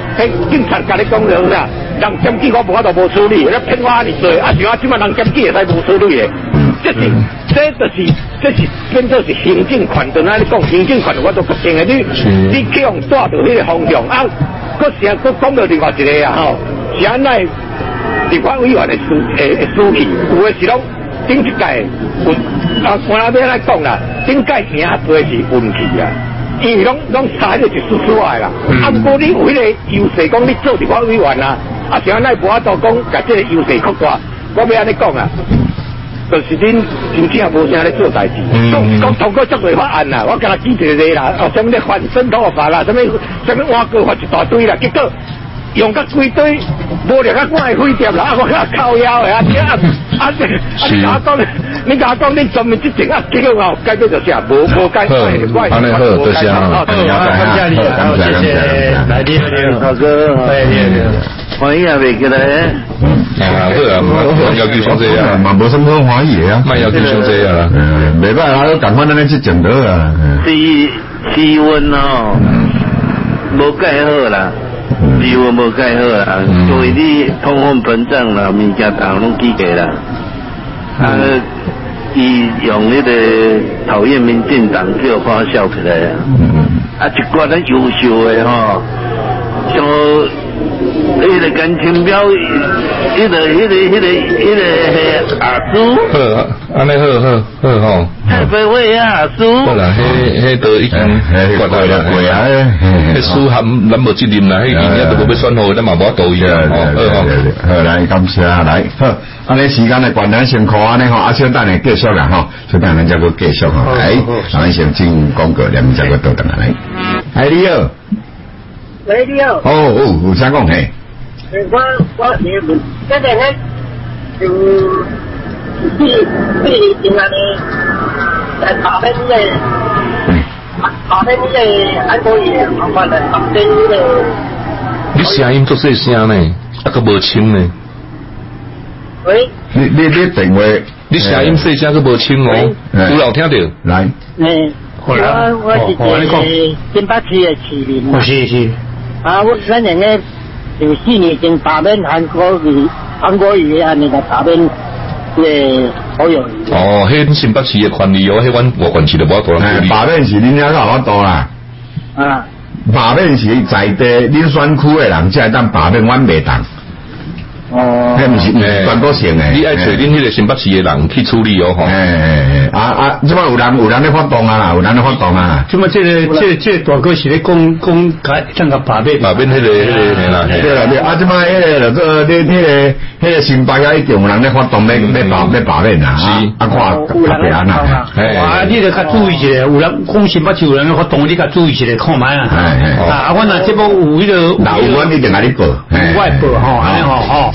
迄警察甲你讲了啥？人检举我无法度无处理，你骗我安尼做，啊像啊即马人检举会使无处理的，这是这就是这是变做是行政权长安尼讲，行政权我都决定的，你你去用带到迄个方向啊，佫是啊佫讲到另外一个啊吼，是安奈立法委员的书诶诶书记，有诶是拢顶一届运啊，我那边来讲啦，顶届赢做是运气啊。因为拢拢差迄个是输出来啦，啊，不过你有迄个优势，讲你做立法委员啊，啊，像安尼无法度讲，甲这个优势扩大，我要安尼讲啊，就是恁真正无啥咧做代志，讲讲通过足多法案啦，我甲他举一个例啦，哦，什么咧反渗透法啦，什么什么挖沟法一大堆啦，结果用甲规堆，无了甲我会毁掉啦，啊，我甲靠腰的啊，啊啊啊！你甲我讲，你甲我讲，你专门即种啊，结果哦，解决就啥，无无解决，我安尼好，多谢啊，感谢你，感谢感谢， 来你好， 大哥， 哎你好，欢迎也袂起来。 啊，好啊，慢要求上这啊， 嘛无什么好欢喜啊， 慢要求上这啊， 嗯，袂歹啊，赶快咱咧去整得啊， 气气温哦，无盖好啦。气温无盖好啦，因为你通货膨胀啦，物件大拢起价啦。啊，伊用迄个讨厌民进党叫发酵起来啊。啊，一寡咱优秀的吼，像迄个感情表，迄个、迄个、迄个、迄个阿叔。 好，安尼好好好吼。 太卑微啊，阿叔。 好啦，迄迄都已经挂到了， 贵啊， 迄书含咱无责任啦，迄人家都无要选好，咱嘛无法度伊啊。 好，好来感谢来，好，安尼时间的关咱辛苦安尼吼，啊，小等下继续啦吼，小等下咱再个继续吼，来，咱先进广告，然后再个倒转来。哎，你好。 喂，你好。 哦哦，有啥讲嘿？ 我我你们现在呢，就第第二天啊，你在打边的，打边的安可以麻烦的打边的。 你声音做细声呢，啊个无清呢。 喂。 你你你电话， 你声音细声个无清哦，有有听到？ 来。 嗯。我我是在新北市的市民。 哦是是。 啊，我咱人咧就四年前打边韩国语韩国语安尼个打边嘅好用。 哦，迄新北市嘅权利哦，迄阮外县市就无法度人处理。 罢免是恁遐有法度啦。 啊。 罢免是在地恁选区的人才会当罢免，阮袂当。 哦。 迄毋是全国性诶。 你爱找恁迄个新北市嘅人去处理哦，吼。 诶诶啊啊！即摆有人有人咧发动啊，有人咧发动啊。 即摆即个即即大哥是咧讲讲解怎个罢免罢免迄个迄个嘿啦。 对啦对啊！即摆迄个就做你迄个迄个新北遐一定有人咧发动，要要罢要罢免啊。 是。 啊，看特别安那。 啊，你著较注意一下，有人讲新北市有人咧发动，你较注意一下，看卖啊。啊，阮若即摆有迄个， 有阮一定甲你报， 有外报吼，安尼吼吼。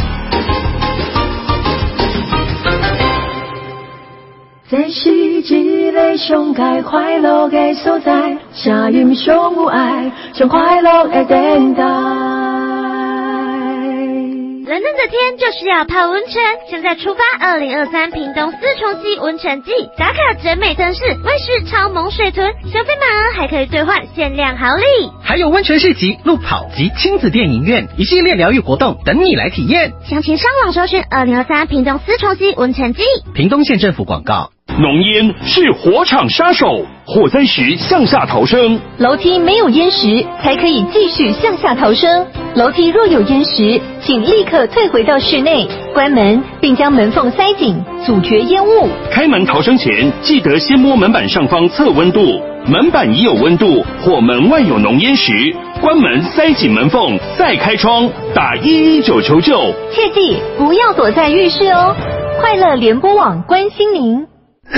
这是一个上界快乐的所在，声音上有爱，上快乐的电台。 冷冷的天就需要泡温泉，现在出发二零二三屏东四重溪温泉季，打卡整美灯饰、卫视超萌水豚，消费满额还可以兑换限量好礼， 还有温泉市集、路跑及亲子电影院一系列疗愈活动等你来体验。 详情上网搜寻二零二三屏东四重溪温泉季。 屏东县政府广告。 浓烟是火场杀手，火灾时向下逃生。 楼梯没有烟时，才可以继续向下逃生。楼梯若有烟时，请立刻退回到室内，关门并将门缝塞紧，阻绝烟雾。 开门逃生前，记得先摸门板上方测温度，门板已有温度或门外有浓烟时，关门塞紧门缝，再开窗，打一一九求救。 切记不要躲在浴室哦。快乐联播网关心您。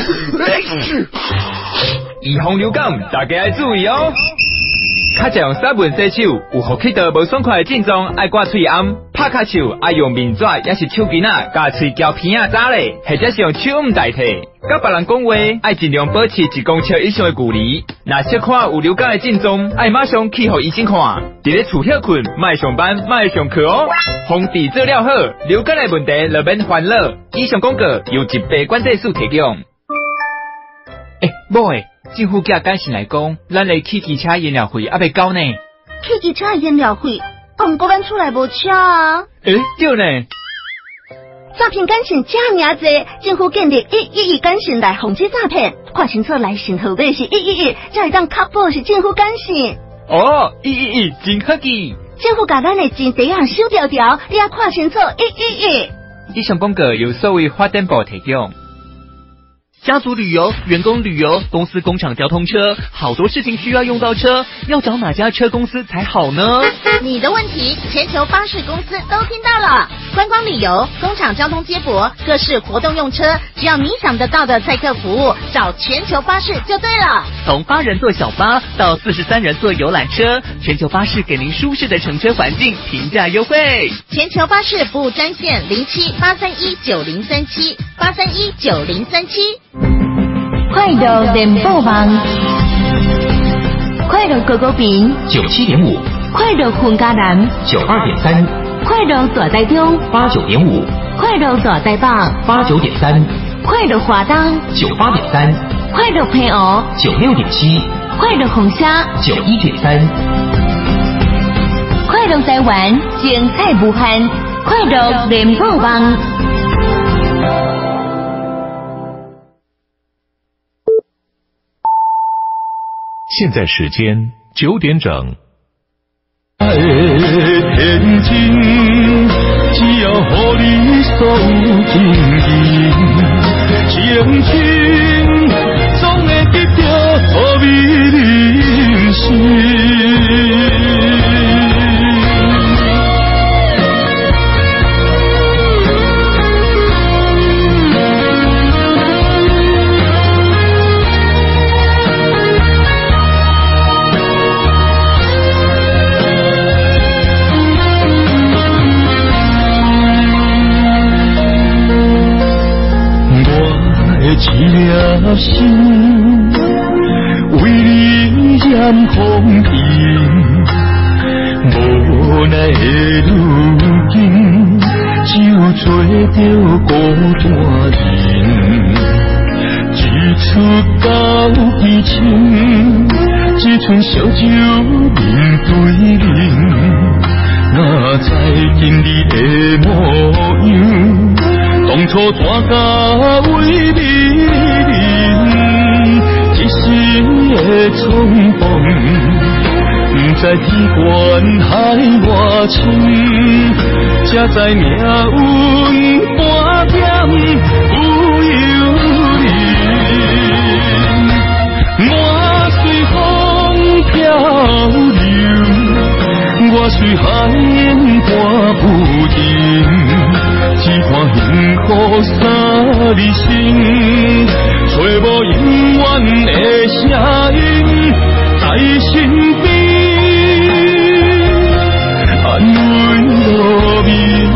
预防流感，大家要注意哦。较常用沙文洗手，有呼吸道无爽快的症状，爱刮喙暗、拍卡手，爱用面纸，也是手巾啊，甲喙胶片啊扎咧，或者是用手捂代替。甲别人讲话，爱尽量保持一公尺以上的距离。若小看有流感的症状，爱马上去互医生看。伫咧厝休困，莫上班，莫上课哦。防治做了好，流感的问题就免烦恼。以上广告由疾病管制署提供。诶，某诶，政府甲简讯来讲，咱的汽机车燃料费还未交呢。 汽机车燃料费， 啊，不过咱厝内无车啊。 诶，对呢。 诈骗感情这么多，政府建立一一一感情来防止诈骗，看清楚来信号码是一一一，才会当确保是政府感情。 哦，一一一真科技。 政府把咱的钱第一项收条条，你要看清楚一一一。 以上广告由社会发展部提供。 家族旅游、员工旅游、公司工厂交通车，好多事情需要用到车，要找哪家车公司才好呢？ 你的问题，全球巴士公司都听到了。观光旅游、工厂交通接驳、各式活动用车，只要你想得到的载客服务，找全球巴士就对了。 从八人坐小巴到四十三人坐游览车，全球巴士给您舒适的乘车环境，平价优惠。 全球巴士服务专线零七八三一九零三七八三一九零三七。 快乐联播网，快乐狗狗饼九七点五， 快乐混家南九二点三， 快乐大台中八九点五， 快乐大台北八九点三， 快乐华东九八点三， 快乐配偶九六点七， 快乐红虾九一点三， 快乐台湾精彩无限，快乐联播网。 现在时间九点整。 天真，只要乎你所有情意，青春总会得到乎美人生。一颗心为你染风尘，无奈的如今，只有做着孤单人。一出到悲情，只剩烧酒面对面。哪知今日的模样，当初大家为你人，一时的冲动，不知天悬海外深，才知命运半点有由人。我随风漂流，我随海烟半不停。只看幸福三字心，找无永远的声音在身边，安慰落眠。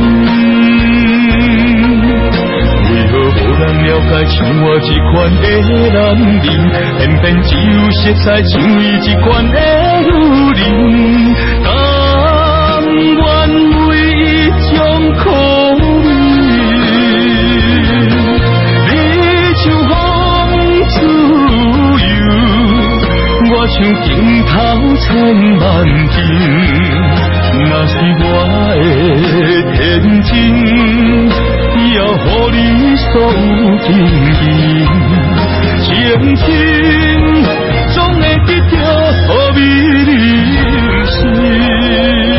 为何无人了解像我这款的男人，偏偏只有熟悉像伊这款的女人，甘愿为伊将苦。我像镜头千万遍，若是我的天真，要乎你所有情意，青春总会得到乎美人生。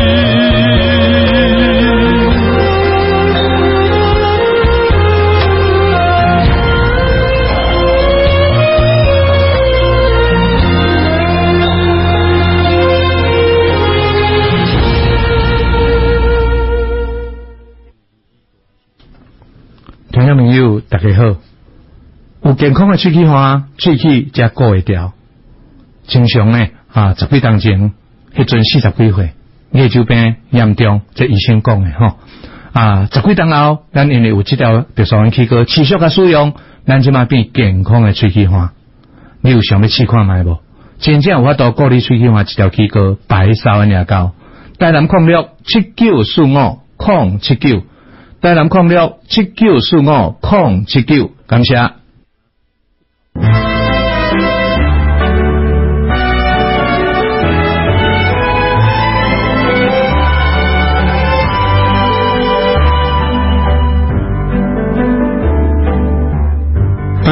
听众朋友大家好，有健康的喙齿花，喙齿才顾会掉。正常呢啊，十几当前，迄阵四十几岁，牙周病严重，这医生讲的吼。啊，十几当后，咱因为有这条特殊器官持续甲使用，咱即马变健康的喙齿花。你有想要试看卖无？真正有法度顾你喙齿花一条器官白扫安尼高。台南矿六七九四五空七九。台南矿六七九四五空七九，感谢。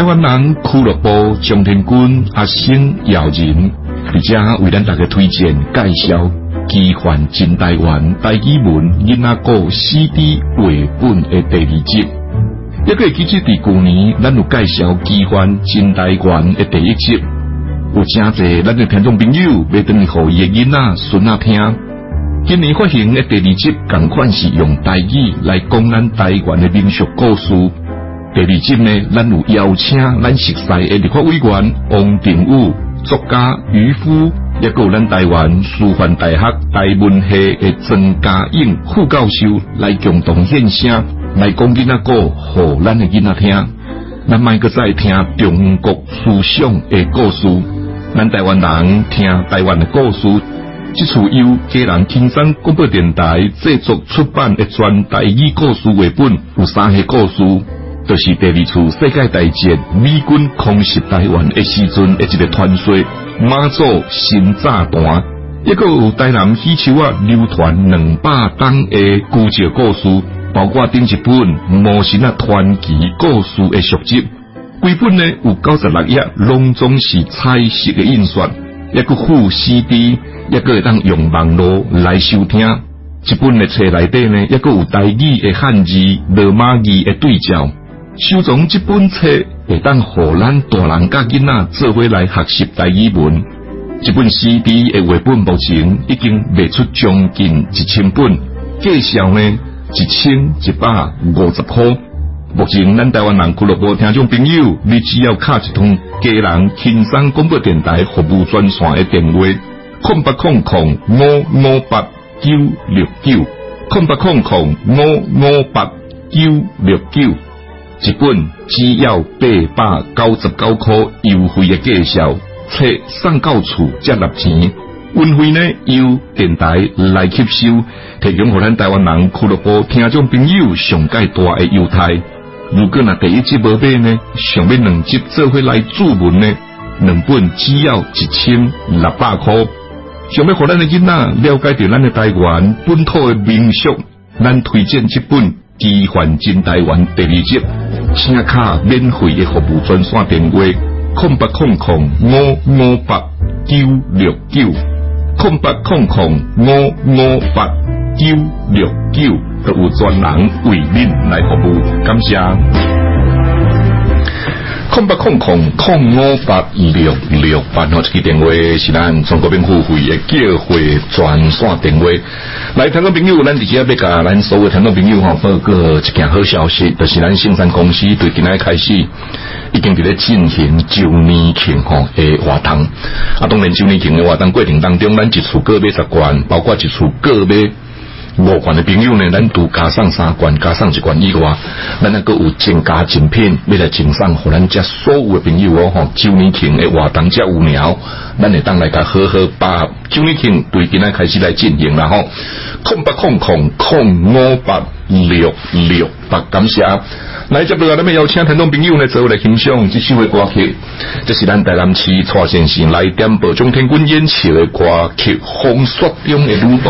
台湾人俱乐部张天军阿星姚人，而且为咱大家推荐介绍奇幻真台湾台语文囡仔歌 C D 绘本的第二集。也可以记得伫去年咱有介绍奇幻真台湾的第一集，有真侪咱的听众朋友要等于互伊的囡仔孙仔听。今年发行的第二集同款是用台语来讲咱台湾的民俗故事。第二集呢，咱有邀请咱熟悉的立法委员王定宇、作家渔夫，也有咱台湾师范大学台文系的曾家颖副教授来共同献声，来讲囡仔歌，互咱的囡仔听。咱莫阁再听中国思想的故事，咱台湾人听台湾的故事。这次由家人轻松广播电台制作出版的全台语故事绘本，有三个故事，就是第二次世界大战美军空袭台湾的时阵的一个传说，马祖新炸弹，也个有台南喜球啊流传两百档的古籍故事，包括顶一本魔神啊传奇故事的续集，规本呢有九十六页，拢总是彩色的印刷。也个附 C D， 也个会当用网络来收听。这本的册内底呢，也个有台语的汉字、罗马字的对照。收藏这本册会当互咱大人甲囡仔做伙来学习台语文。这本 C D 的绘本目前已经卖出将近一千本，价销呢一千一百五十块。目前咱台湾人俱乐部听众朋友，你只要卡一通家人轻松广播电台服务专线的电话，空八空空五五八九六九，空八空空五五八九六九，一本只要八百九十九块优惠的价销，册送到厝才纳钱。运费呢由电台来吸收，提供互咱台湾人俱乐部听众朋友上介大的优待。如果那第一集无买呢，上面两集做伙来注文呢，两本只要一千六百块。想要互咱的囡仔了解到咱的台湾本土的民俗，咱推荐这本《奇幻真台湾》第二集，请卡免费的服务专线电话：空八空空五五八九六九，空八空空五五八九六九。都有专人为您来服务，感谢。空八空空空五八六六八号这个电话是咱中国民付费的叫会专线电话。来，听众朋友，咱直接要甲咱所有听众朋友吼报告一件好消息，就是咱圣山公司对今仔开始已经伫咧进行周年庆吼的活动。啊，当然周年庆的活动过程当中，咱一次各买十罐，包括一次各买五罐的朋友呢，咱都加上三罐，加上一罐以外，咱那个有增加赠品，要来赠送互咱遮所有的朋友哦吼。周年庆的活动遮有聊，咱会当来甲好好把周年庆对今仔开始来进行啦吼。空八空空空五八六六八，感谢。来，接落来咱们邀请听众朋友呢，做来欣赏这首的歌曲，这是咱台南市蔡先生来点播中天军演唱的歌曲《风雪中的旅途》。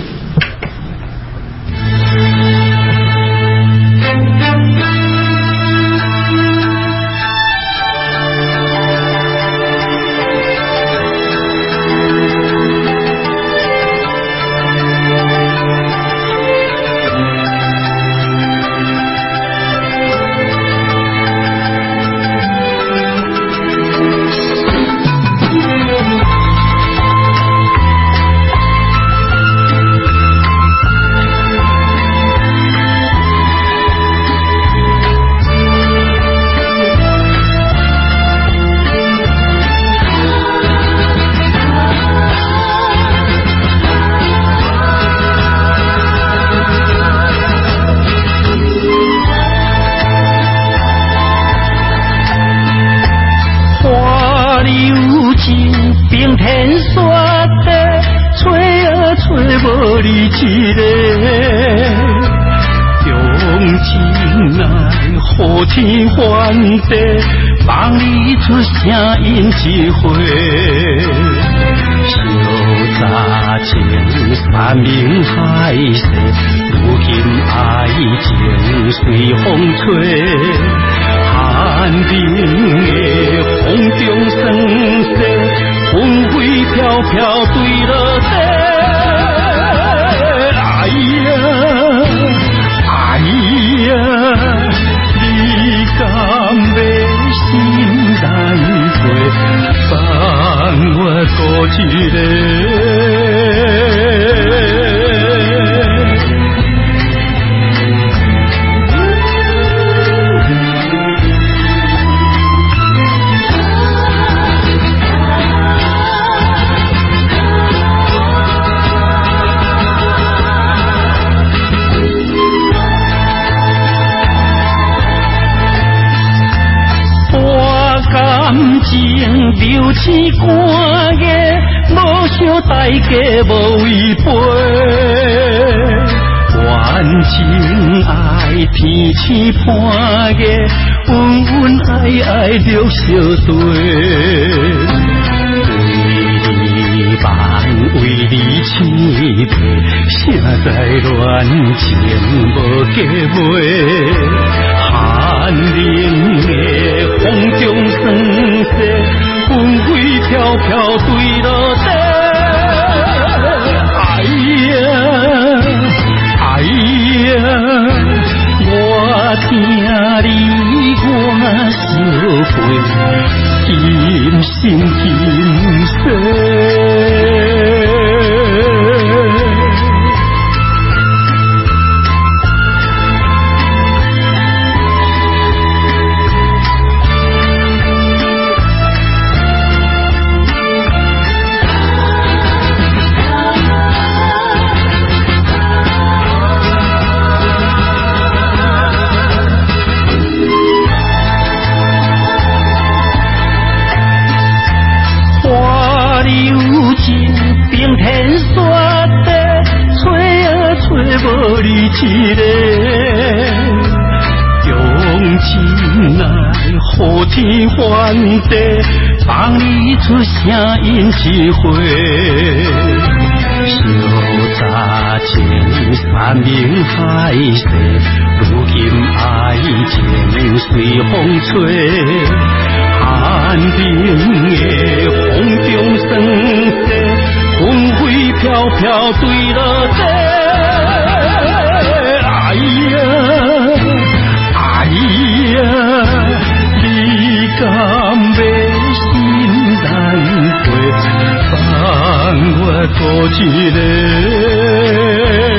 望你出声音一回，小早前山明海誓，如今爱情随风吹，寒冰情流星寒夜，无想大家无违背。怨情爱天星伴夜，恩恩爱爱着相对。望为你痴迷，谁知恋情无结尾？寒冷的风中霜雪，纷飞飘飘对落地。哎呀，哎呀，我听你我相陪，今生今世。冰天雪地，吹啊吹无你一个，用情来互天翻地，放你出声音一回。小早前山明海誓，如今爱情随风吹，寒冷的风中霜雪。纷飞飘飘对落地，哎呀，哎呀，你敢要心难过，放我孤一个。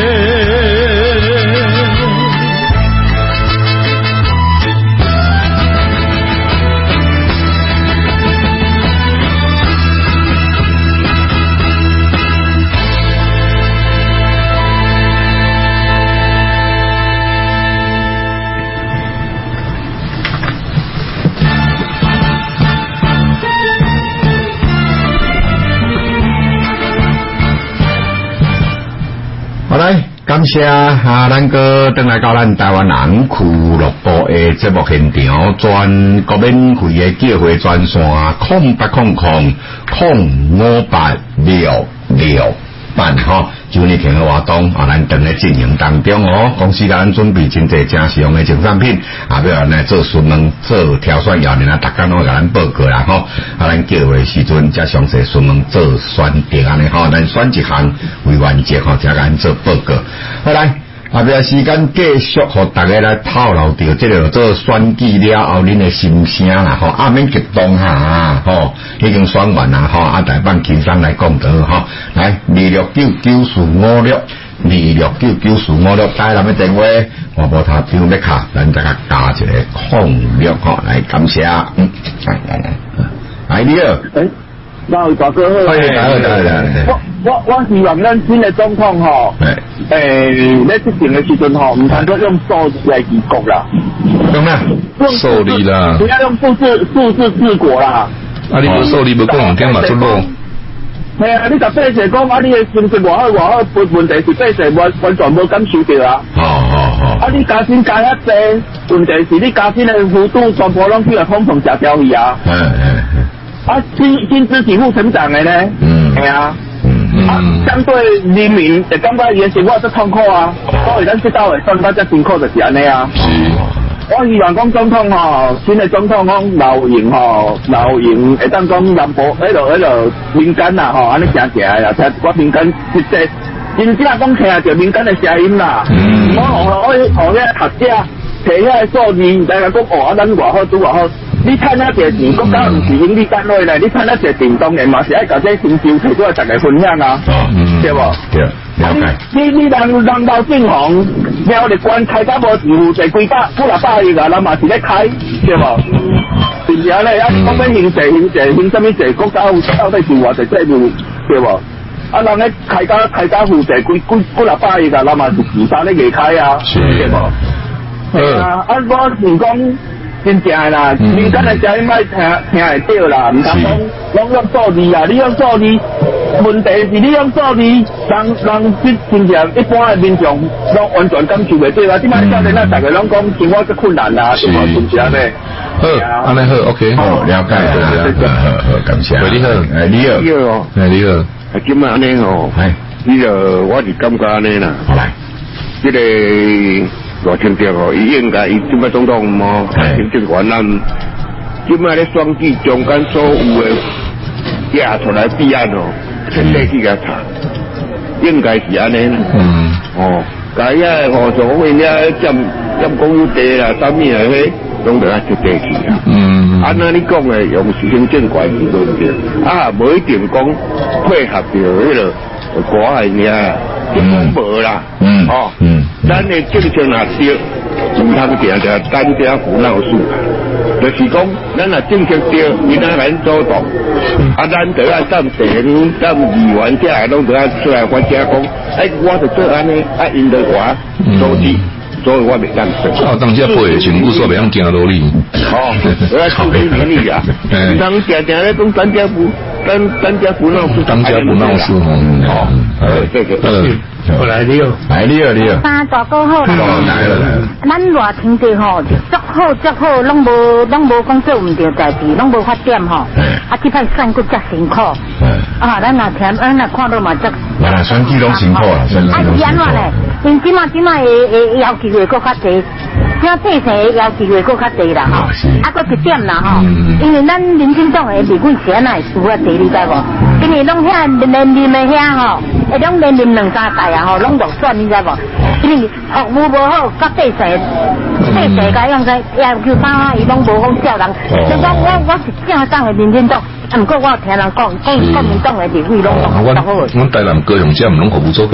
感谢啊，咱个登来到咱台湾人俱乐部的节目现场，全国免费的叫回专线空八空空空五八六六八吼，就你听个活动啊，咱正在进行当中哦。公司咱准备真侪正实用的精产品，啊，要来做询问、做挑选后呢，大家拢会甲咱报告啦吼。啊，咱叫回时阵，再详细询问、做选择安尼吼，咱选一项为原则吼，才甲咱做报告。好来。后边时间继续和大家来透露掉这个做选举了后恁的心声啦吼，啊免激动哈吼，已经选完啦吼，啊大班轻松来讲得吼，来二六九九四五六，二六九九四五六，带咱们电话，我无他丢咩卡，咱大家加一个空六吼，来感谢，嗯，来来来，来你好。 那位大哥好，我我我希望咱新的总统吼，诶，咧执政的时阵吼，唔通再用数字来治国啦， 用咩？数字啦， 不要用数字数字治国啦。 啊，你无数字无共同点嘛出路。 系啊，你甲百姓讲啊，你的薪水偌好偌好，问问题是百姓完完全无感受到啊。哦哦哦。啊，你加薪加遐济，问题是你加薪的幅度全部拢去了通膨食掉去啊。嗯嗯嗯。啊，薪薪资几乎成长的呢？嗯，系啊，嗯啊，相对人民就感觉伊的生活最痛苦啊，所以咱这道会算到这辛苦就是安尼啊。是，我希望讲总统吼，新的总统讲老营吼，老营会当讲南部迄落迄落民间啦吼，安尼行起来啦，听我民间实际真正讲听着民间的声音啦，唔好互我互遐学者摕遐数字来讲哦，啊咱偌好拄偌好。你趁啊侪钱，国家唔是盈利单位咧，你趁啊侪钱当然嘛是爱甲这成就摕出来大家分享啊，对无？对，了解。你你人人道正行，了立官开甲无住就几百、几六百亿啊，咱嘛是咧开，对无？是不是啊咧？啊，讲要行税、行税、行什么税？国家到底是偌侪债务，对无？啊，人咧开甲开甲负债几几几六百亿啊，咱嘛是自杀咧硬开啊，对无？系啊，啊我是讲。 真正的啦，民间的声音歹听听会到啦，唔通讲拢用数字啊，你用数字，问题是你用数字，人人即真正一般的民众拢完全感受袂到啊，即摆少年仔大家拢讲生活最困难啦，是嘛？是唔是安尼？ 好，安尼好 ，OK， 好，了解了，好好感谢。 喂，你好， 哎，你好， 你好， 哎，你好， 啊，今晚安尼吼， 哎， 你个我是感觉安尼啦， 好来， 这个罗清德吼，伊应该伊今摆总统嘛，行政官咱今摆咧选举中间所有的压出来弊案吼，全部去甲查，应该是安尼啦， 嗯， 哦，甲遐吼就讲因遐占占公有地啦，啥物啊迄。拢得啊接地气啊！嗯，按那你讲诶，用行政管理对不对？啊，无一定讲配合着迄个国外尔，嗯，无啦，嗯，哦，嗯，咱诶政策若对，唔通定定单家胡闹事，就是讲咱若政策对，伊哪咱主动，啊，咱得啊占地，占议员遮拢得啊出来发家讲，哎，我就做安尼，啊，因着我阻止。所以我袂敢说。 啊，当家背全部说袂晓行落去。 哦，我要注意勉励啊！唔通定定咧讲单家不单单家不闹事， 单家不闹事哦。 哦，这个嗯，后来你好， 来你好你好。 三大哥好啦。 来了。 咱热天气吼，足好足好，拢无拢无讲做唔对代志，拢无发点吼。啊，这摆选搁遮辛苦。啊，咱若听，咱若看到嘛遮。 嗱，选举拢辛苦啦，选举拢辛苦。 啊，安怎咧？因即马即马会会要求会搁较济，即马地层会要求会搁较济啦吼。啊，搁一点啦吼，因为咱民进党的立委谁哪会输啊？第你知无？因为拢遐连任的遐吼，会拢连任两三届啊吼，拢落选你知无？因为服务无好，甲地层地层甲样在要求啥，伊拢无讲叫人。就讲我我是正党的民进党。啊，不过我有听人讲，讲国民党的立委拢拢都好。 阮台南高雄遮毋拢服务做好。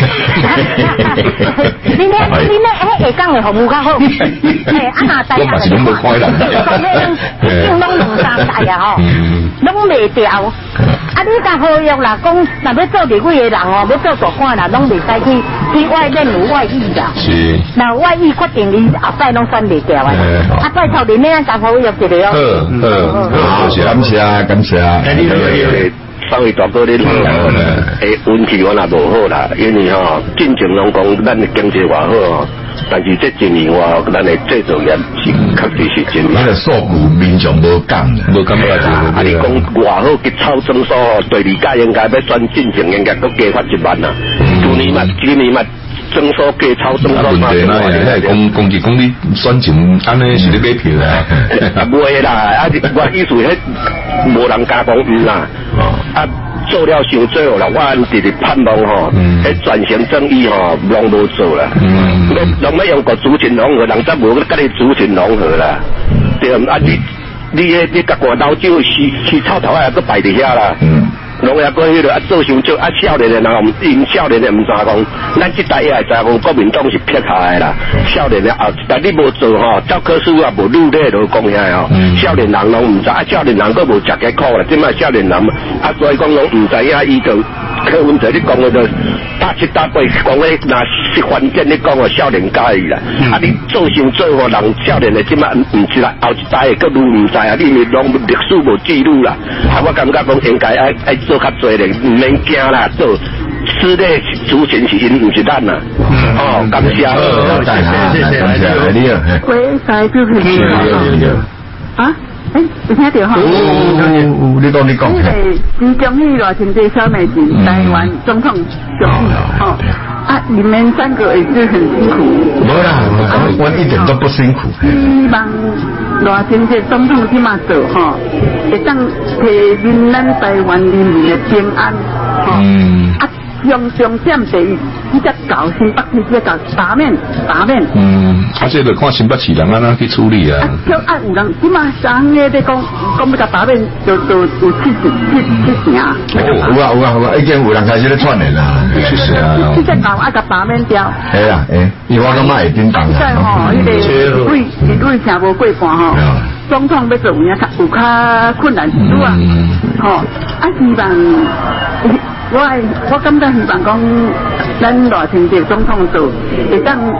你咧，你咧，迄下港的服务较好。诶，啊那台南。我嘛是拢无看人。 毕竟拢两三代啊吼，拢袂调。啊，你甲合约啦，讲若要做立委的人哦，要做大官啦，拢袂使去去外面有外遇啦。是。若外遇决定伊后摆拢选袂调的。啊，拜托你咩甲合约一个哦。好，好，感谢感谢。感谢啊！ 三位大哥你好啦，诶，运气我也无好啦，因为吼，进前拢讲咱的经济偌好哦，但是这一年话，咱的制造业是确实是真。 那个数据民众无感， 无感觉就。 啊，你讲偌好去超增数，第二届应该要选进前应该都加发一万啦，去年嘛，今年嘛。增数加超增数嘛， 对啦，那公公职讲你选前安尼是咧买票啊， 啊袂啦，啊我意思迄无人加讲唔啦，啊做了伤最后啦，我直直盼望吼，迄转型正义吼，拢无做啦，拢要用个主权融合，人则无甲你主权融合啦，对啊你你迄你甲官老酒洗洗臭头啊，都摆伫遐啦。拢也过迄个啊，做伤少啊，少年的人，因少年的唔知讲，咱这代也会知讲，国民党是撇下的啦。少年的后一代你无做吼，教科书也无努力就讲遐哦。少年人拢唔知啊，少年人都无食过苦啦，即摆少年人啊，所以讲拢唔知影伊就柯文哲你讲的就打七打八，讲咧那是关键你讲哦，少年家己啦。啊，你做伤做吼，人少年的即摆唔知啦，后一代的佫愈唔知啊，你咪拢历史无记录啦。啊，我感觉讲应该爱爱。做较多咧，唔免惊啦，做私咧主权是因，唔是咱啦。哦，感谢， 谢谢，感谢你啊。 喂，台就是啊，诶，有听到吼？ 有，你讲你讲。 因为其中迄热情这小妹是台湾总统选哦，啊，你们三个也是很辛苦。 没啦，我一点都不辛苦。 希望热情这总统即马做吼，会当提升咱台湾人民的平安，吼。啊，用重点第一，你只搞新北市只搞打面打面。 嗯，啊，这个看新北市人安怎去处理啊？ 就按有人即马上个在讲讲要甲打面，就就有七十七七成。 哦，有啊有啊有啊，已经有人开始咧串联啦， 是是啊。 你只搞啊甲打面掉。 系啊，诶，伊我感觉会叮当啊。 现在吼，迄个为为听无过半吼，总统要做有影有较困难之处啊，吼，啊希望。我我感觉希望讲，咱热情这总统做会当提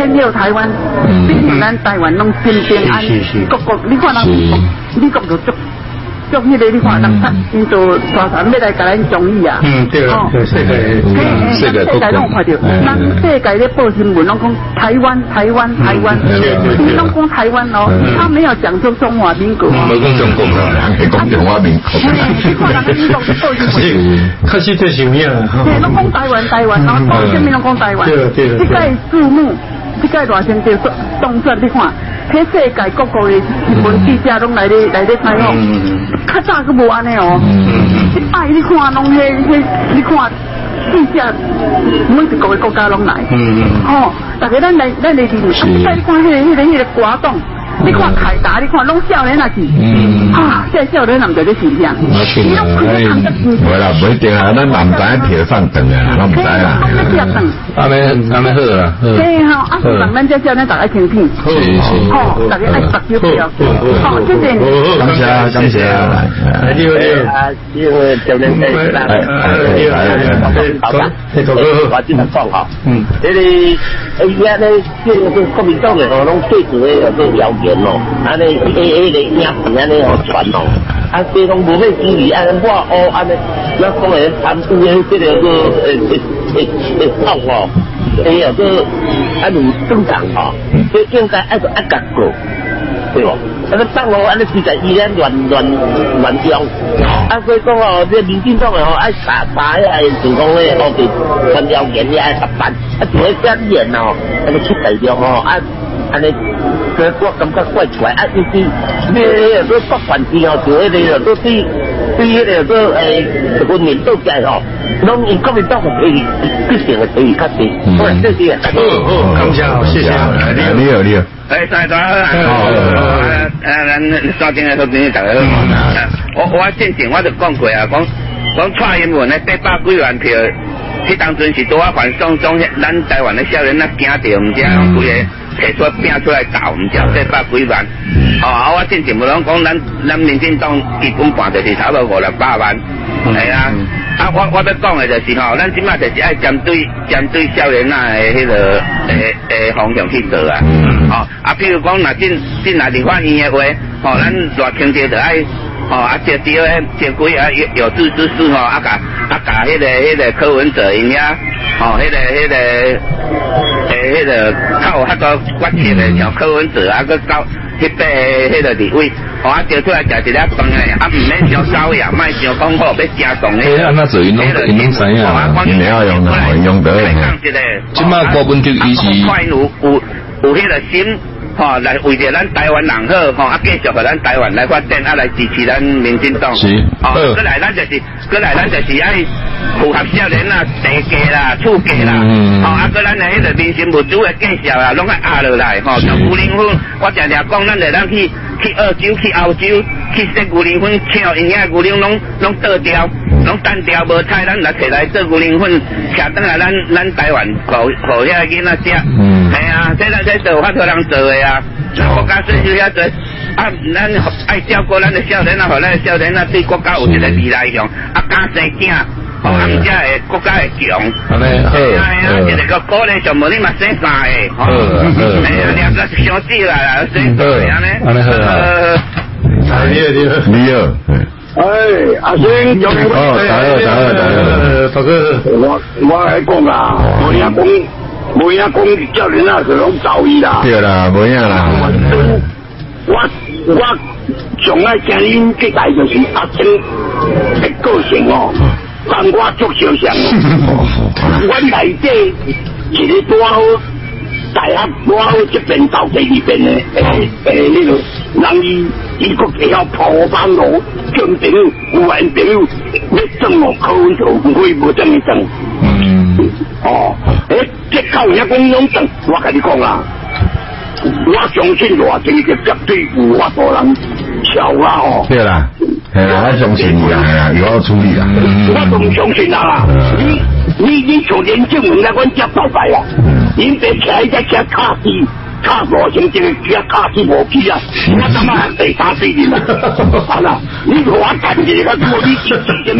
偏要台湾，毕竟咱台湾拢真平安，各国你看人美国就足。足迄个你看，人印度大山要来甲咱中意啊！ 嗯，对了，对世界， 世界世界拢看到，咱世界咧报新闻拢讲台湾，台湾，台湾，你拢讲台湾哦，他没有讲出中华民国。 没讲中国啦，人係講中華民國。 你看人哋美國報新聞， 確實就是有影。 對，攏講台灣，台灣，然後到前面攏講台灣。 對對。 即個注目，即個偌成就動作，你看。喺世界各國嘅新聞記者攏來咧來咧採訪，較早佫無安尼哦。一擺你看攏迄迄，你看記者每一個嘅國家攏來。哦，大家咱來咱嚟睇，即個你看迄個迄個迄個活動。你看凱達，你看攏少年啊是，啊，即係少年人就咧形象。你攏看得看得。 唔啦，唔一定啊，咱嘛唔知票上等啊，我唔知啊。 阿咩阿咩好啦。 對哈，啊，人咱即少年大家傾聽。 是是。 哦，大家愛十票票。好，謝謝你。 感謝感謝。 來，你好你好。 啊，因為少年誒， 來來來，好吧， 我今日講哈。嗯。你哋而家咧，即係國民黨嘅哦，攏對住咧有啲謠言咯，安尼迄個迄個影片安尼哦傳哦，啊，即係講無咩支持，安尼我哦安尼，我講嘅貪污嘅即個個誒誒誒誒黨哦，誒有個安尼正常哦，即應該愛個愛甲過，對無？啊，個黨哦安尼實在依然亂亂亂用，啊，所以講哦，即民進黨嘅哦愛打打誒，就講咧哦，就傳謠言咧愛打辦，啊，就係講言哦，啊個出大量哦，啊。安尼，所以我感覺怪出來啊！就是你迄個國環境哦，就迄個都對對迄個個誒個年度界哦，攏因國民黨嘅地決定嘅地較低。好啦，謝謝。 好好，感謝，謝謝。 你好，你好。 誒，大家好。好。誒，咱三點嘅好朋友大家好。我我之前我就講過啊，講講蔡英文咧八百幾萬票，迄當陣是多啊反送中，咱台灣嘅少年啊驚到，唔知啊幾個。提出拼出來搞，唔知這百幾萬。哦，啊，我之前無講講，咱咱民進黨基本盤就是差不多五六百萬，係啊。啊，我我要講嘅就是吼，咱即馬就是愛針對針對少年啊嘅迄個誒誒方向去做啊。哦，啊，譬如講，若進進來立法院嘅話，吼，咱大清者就愛，吼，啊，接啲誒接幾啊有有志之士吼，啊甲啊甲迄個迄個柯文哲因遐，吼，迄個迄個誒迄個靠迄個關切嘅像柯文哲啊，佮到迄個迄個立委，吼啊叫出來食一粒飯誒，啊唔免傷手呀，莫傷講好要加重迄個。 誒，那做因攏因攏知影啊， 因會曉用啊，用得。 即馬郭文德伊是。 快有有有迄個心。吼，來為着咱台灣人好，吼，啊繼續互咱台灣來發展，啊來支持咱民進黨。 是。 哦，過來咱就是，過來咱就是愛符合少年啊，地價啦、厝價啦，吼，啊過咱誒迄個民生物資嘅介紹啊，攏愛壓落來，吼，像牛奶粉，我常常講，咱就咱去去澳洲、去歐洲，去食牛奶粉，搶因遐牛奶攏攏倒掉，攏單掉無菜，咱來摕來做牛奶粉，徛等來咱咱台灣，互互遐囡仔食。嗯。係啊，這咱這做法度人做嘅啊。國家需要遐濟，啊，咱愛照顧咱嘅少年啊，互咱嘅少年啊，對國家有一個未來向，啊，加生囝，吼，啊，唔只會國家會強。係咪？係啊係啊，一個鼓勵上無你嘛生三個，吼，係啊，兩個相子啦，生三個安尼。安尼好啊。 你好你好你好。 哎，阿星，有冇？ 哦，大家大家大家， 大哥， 我我嚟講啦，我而家講。冇影講少年啊，就攏走伊啦。 對啦，冇影啦。 我我上愛聽恁嘅大就是阿星嘅個性哦，但我足小聲。我內底一個多好大學多好一邊到第二邊嘅誒誒呢個人伊伊個會曉破板路，強頂有緣朋友要爭我考運就唔可以無爭一爭。哦，誒，即靠人家講兩陣，我跟你講啦，我相信偌濟嘅絕對有法度人超啦哦。對啦，係啦，我相信你啦，係啦，有我處理啦。 我都唔相信啦，你你你從連政文來講接到白啦，因別騎一隻騎卡機。卡羅成正嘅卡斯無機啊！我今晚係第三四年啦，係啦，你同我近嘅而家我呢件事咩人？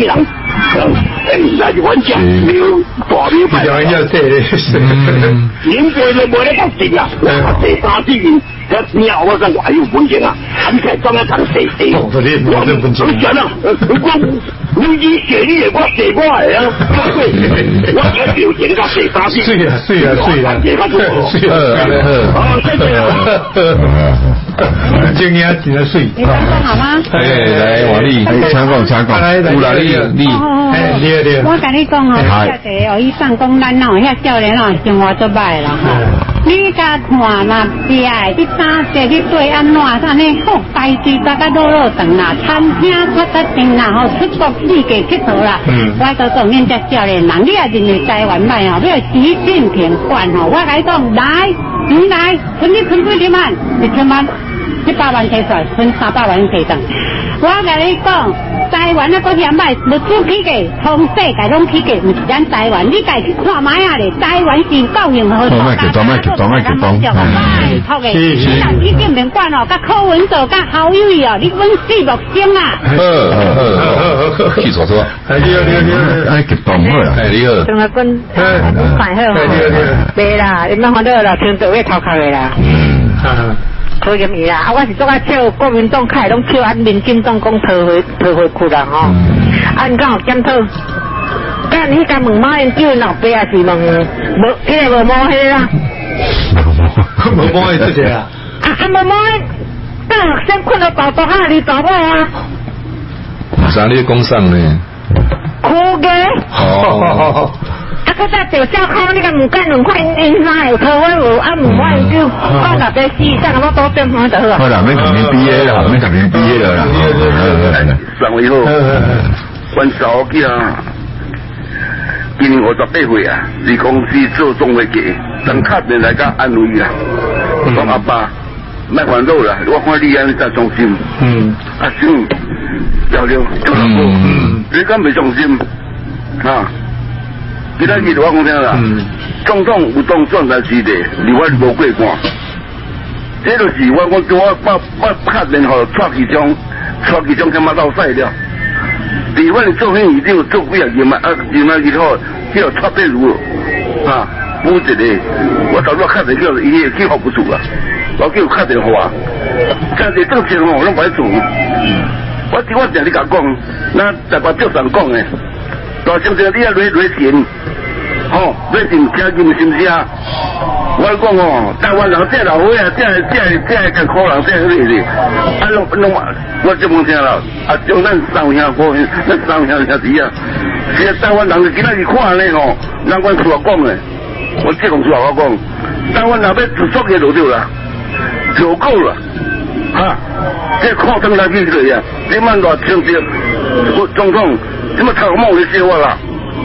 哎，那就完全没有大明白。 要要这嘞， 您这都没得个劲啊！我这三四年，这鸟我说我有本钱啊，还才装一层谁谁？ 我这我这本钱。 我讲啊，我你以写你我写过来啊，我而家表现个写三四。 是啊是啊是啊。是啊。 好，谢谢啊。 今年几多岁？ 你讲好吗？ 哎，来，王丽， 请讲，请讲。 有啦，你你， 哎，你你。 我跟你讲哦，遐个哦，伊上讲咱哦，遐少年哦，生活足歹啦吼。你甲看嘛，是爱你打这你对安怎？安尼好代志，大家落落长啦，餐厅出得真啦吼，出国世界佚佗啦。嗯。我都讲恁这少年人，你也认为台湾歹吼，要习近平管吼，我甲你讲，来，你来，存你存几千万？一千万。一百万提出来，分三百万提上。我甲你讲，台湾那个险歹，物资起价，从世界拢起价，毋是咱台湾。你家去看卖啊咧，台湾是够幸福。 多卖激动，卖激动，卖激动。 拜托诶，你若习近平管哦，甲柯文哲、甲侯友宜哦，你阮四目钟啊！ 好好好，去坐坐。 哎，你好，你好，你好， 哎，激动好啦。 哎，你好。 郑阿君，快好。袂啦，你莫烦恼啦，听到会头壳诶啦。嗯。可以咪啦，啊，我是做啊笑国民党开拢笑啊，民进党讲退回退回去啦吼。啊，你讲有检讨？干你甲问马英九老爸啊是问无，迄个无毛迄个啦。 无毛的这个啊？ 啊啊无毛的，等学生困到大大下你大买啊？ 啥你讲啥呢？ 哭嘅。 哦。 啊，搁再调小康，你甲问干两块，因啥有讨我无？啊，问我就我若要死，等我多点看就好啊。 好啦，免同你毕业啦，免同你毕业了啦。 三位好，阮查某囝今年五十八岁啊，伫公司做总会计，等敲电来甲安慰啦。讲阿爸，莫烦恼啦，我看你安尼才伤心。嗯。啊，兄，了了，做得好。嗯。你敢袂伤心？啊？今仔日我讲听啦，总统有当选才是的，离我无过半。这就是我我叫我我我敲电话蔡其昌，蔡其昌他妈老屎了。离我做生意一定有做几啊件嘛，啊，然后以后叫蔡壁如啊，补一个，我头拄敲电叫伊去服不住啊，我叫敲电话，但是这钱吼我拢袂做。我我定你甲讲，那台北照常讲诶。大先生，你啊累累钱，吼，累钱听金是毋是啊？我讲哦，台湾人这老伙啊，这这这个可人这个是，啊拢拢我这么听了，啊将咱三兄哥，咱三兄兄弟啊，其实台湾人今仔日看咧吼，咱阮厝讲诶，我这讲厝我讲，台湾人要自作业就对啦，就够了，哈，这看灯来去个呀，你们偌清楚，我总统。这么头毛的笑话啦，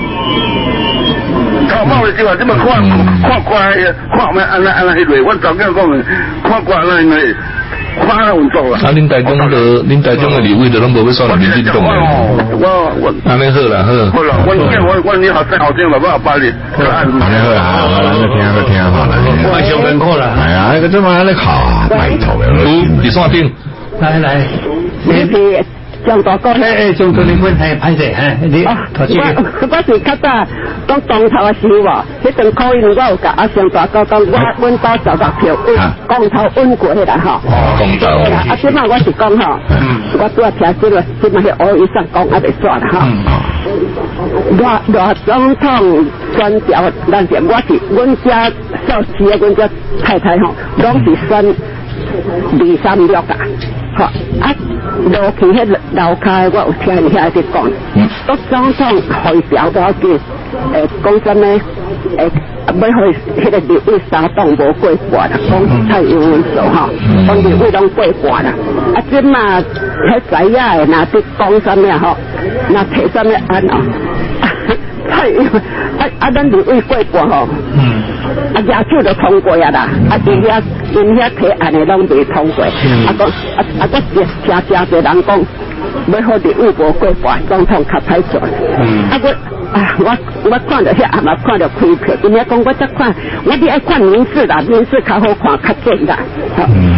头毛的笑话，这么看看乖，看咩安那安那迄类，我早间讲的，看乖那那，看那运作啦。 啊，恁台中的恁台中的立委的拢无要选民进党的。 我我安尼好啦，好。 好啦，我我我你好生好听嘛，我阿爸哩。 安尼好啦，我听个听好啦。 我上门课啦。 系啊，个怎么安尼考？拜托了。 有，第三顶。 来来， 你是。张大哥， 哎哎，张大你问系歹势，哎，你头先我我是较早讲当头的时喎，迄阵考验我有甲阿张大哥讲，我阮到十六票，公投稳过迄啦吼。 公投。 啊，即摆我是讲吼，我拄啊听即个，即摆迄乌医生讲啊袂煞啦吼。我我总统选调，咱是我是阮家少时啊，阮家太太吼，拢是选二三六噶。好啊，落去迄楼骹，我有听人遐在讲，都总统会调多叫，诶，讲什么？诶，要去迄个立委三党无过半啦，讲蔡英文数吼，讲立委拢过半啦。啊，即嘛，迄知影诶，若伫讲什么吼，若提什么案哦，蔡英文啊啊，咱立委过半吼。啊，野手就通过呀啦，啊，因遐因遐提案的拢未通过，啊讲啊啊，个真真真侪人讲，要好立委无过半，总统较歹做。啊我啊我我看到遐阿嘛看到开票，因遐讲我则看，我哋爱看民事啦，民事较好看较准啦。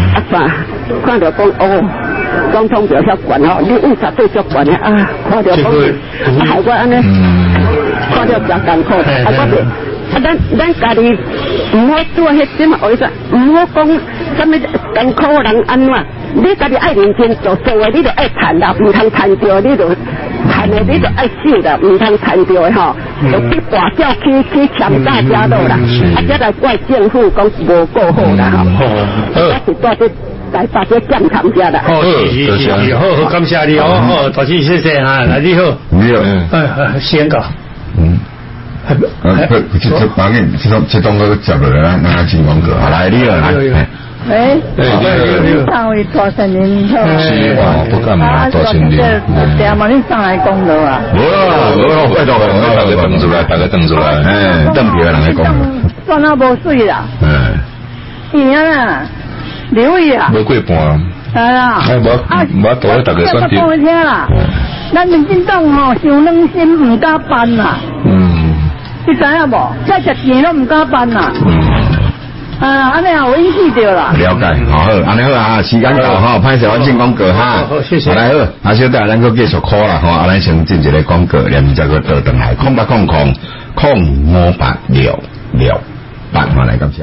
啊爸，看到讲哦，交通就遐悬吼，你为啥对足悬的啊？看到讲，啊害我安尼，看到真艰苦，啊我哋。啊，咱咱家己唔好做迄什么，为啥唔好讲什么艰苦人安怎？你家己爱认真做，做的你就爱赚啦，唔通赚着你就赚的你就爱死啦，唔通赚着的吼，就去大叫去去强大家都啦，啊，再来怪政府讲无够好啦吼，我是带去来把这降糖下的。 好，是是是，好好感谢你哦，好，大师谢谢哈，来你好， 你好， 哎，先搞， 嗯。啊，不，这这把给这种这种个接落来，那情况个，来你来。 哎，你上位大神人， 是哇，不干嘛大神人？ 对嘛，你上来讲的啊？ 无啦，无啦，拜托， 大家登出来，大家登出来， 哎，登别人来讲。 算那无水啦。 嗯。 是啊，留意啊。 无过半。 係啦。 哎，无，无多咧，大家算啲。 講聽啦，咱民進黨吼上兩心唔敢辦啦。 嗯。 你知影無？再食錢都唔敢辦啦。啊，安尼啊，我引起掉啦。 了解，好好，安尼好啊，時間到哈，歹勢我進廣告哈。 好，謝謝。 來好，啊，小弟咱個繼續考啦，吼，啊，咱先進一個廣告，然後再個倒轉來，空八空空空五八六六八，我來感謝。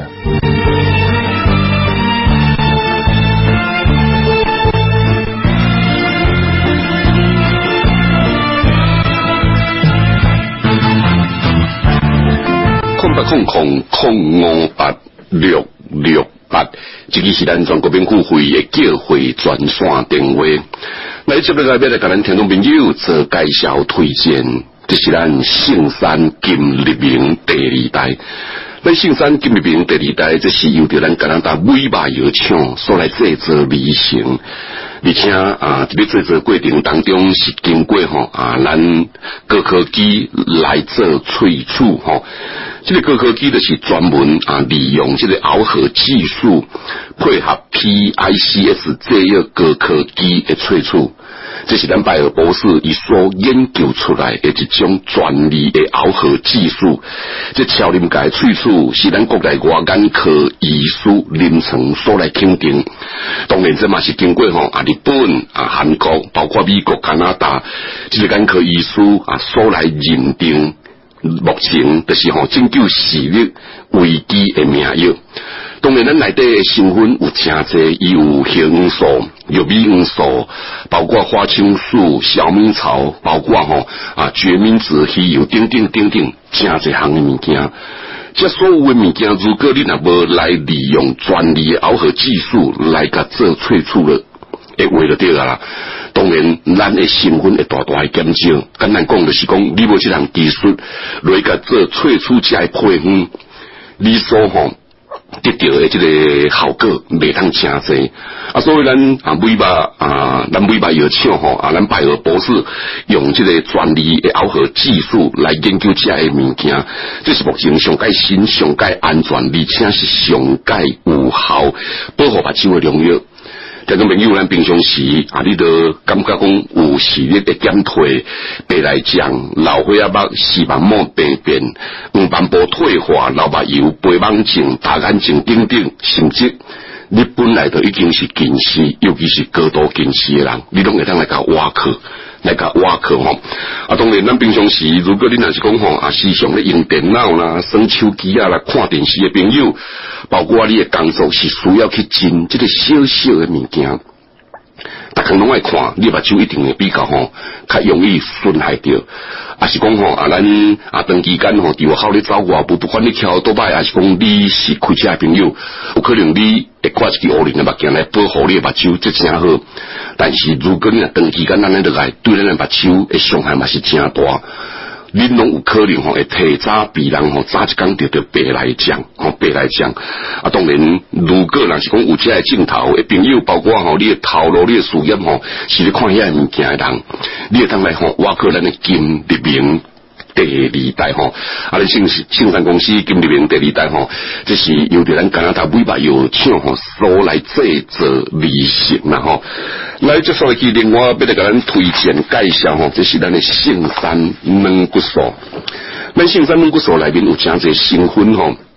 空八空空空五八六六八，这个是咱全国民付费的叫会专线电话。来接落来要来甲咱听众朋友做介绍推荐，这是咱圣山金立明第二代。咱圣山金立明第二代，这是由着咱加拿大美马药厂所来制作而成。而且啊，这个制作过程当中是经过吼啊，咱高科技来做萃取吼。这个高科技就是专门啊，利用这个螯合技术，配合 P I C S 这个高科技的萃取。这是咱拜尔博士伊所研究出来的一种专利的螯合技术。这超临界萃取是咱国内外眼科医师临床所来肯定。当然，这嘛是经过吼啊日本啊韩国，包括美国、加拿大，这个眼科医师啊所来认定。目前就是吼拯救视力危机的名药。当然，咱内底的成分有真侪，伊有叶黄素、玉米黄素，包括花青素、小米草，包括吼啊决明子、鱼油等等等等，真侪项的物件。这所有的物件，如果你若无来利用专利的螯合技术来甲做萃取了，会话就对啦。当然，咱的成分会大大的减少。简单讲，就是讲，你无这项技术来甲做萃取这的配方，你所吼得到的这个效果袂通真侪。啊，所以咱啊美马啊，咱美马药厂吼啊，咱拜尔博士用这个专利的螯合技术来研究这的物件，这是目前上界新、上界安全，而且是上界有效保护目睭的良药。听众朋友，咱平常时啊，你都感觉讲有视力的减退、白内障、老花眼目、视网膜病变、黄斑部退化、老目睭、白网症、大眼睛等等，甚至你本来就已经是近视，尤其是高度近视的人，你拢会当来甲挖克。来甲挖克吼，啊，当然咱平常时，如果你若是讲吼啊，时常咧用电脑啦、耍手机啊、来看电视的朋友，包括你的工作是需要去进这个小小的物件，逐项拢爱看，你目睭一定会比较吼较容易损害掉。啊是讲吼啊，咱啊长期间吼，伫外口咧走外步，不管你翘倒摆，还是讲你是开车的朋友，有可能你会挂一支乌灵的目镜来保护你的目睭，这真好。但是如果你若长期间安尼落来，对咱的目睭的伤害嘛是真大。恁拢有可能吼会提早比人吼早一工得到白内障，吼白内障。啊，当然，如果若是讲有这个镜头的朋友，包括吼你的头颅、你的视野吼，是咧看遐物件的人，你会当来吼挖靠咱的金立明第二代吼，啊，咱信信山公司金立明第二代吼，这是由着咱加拿大美马药厂吼所来制作而成啦吼。来，接下来去另外要来给咱推荐介绍吼，这是咱的圣山软骨素。咱圣山软骨素内面有真侪成分吼，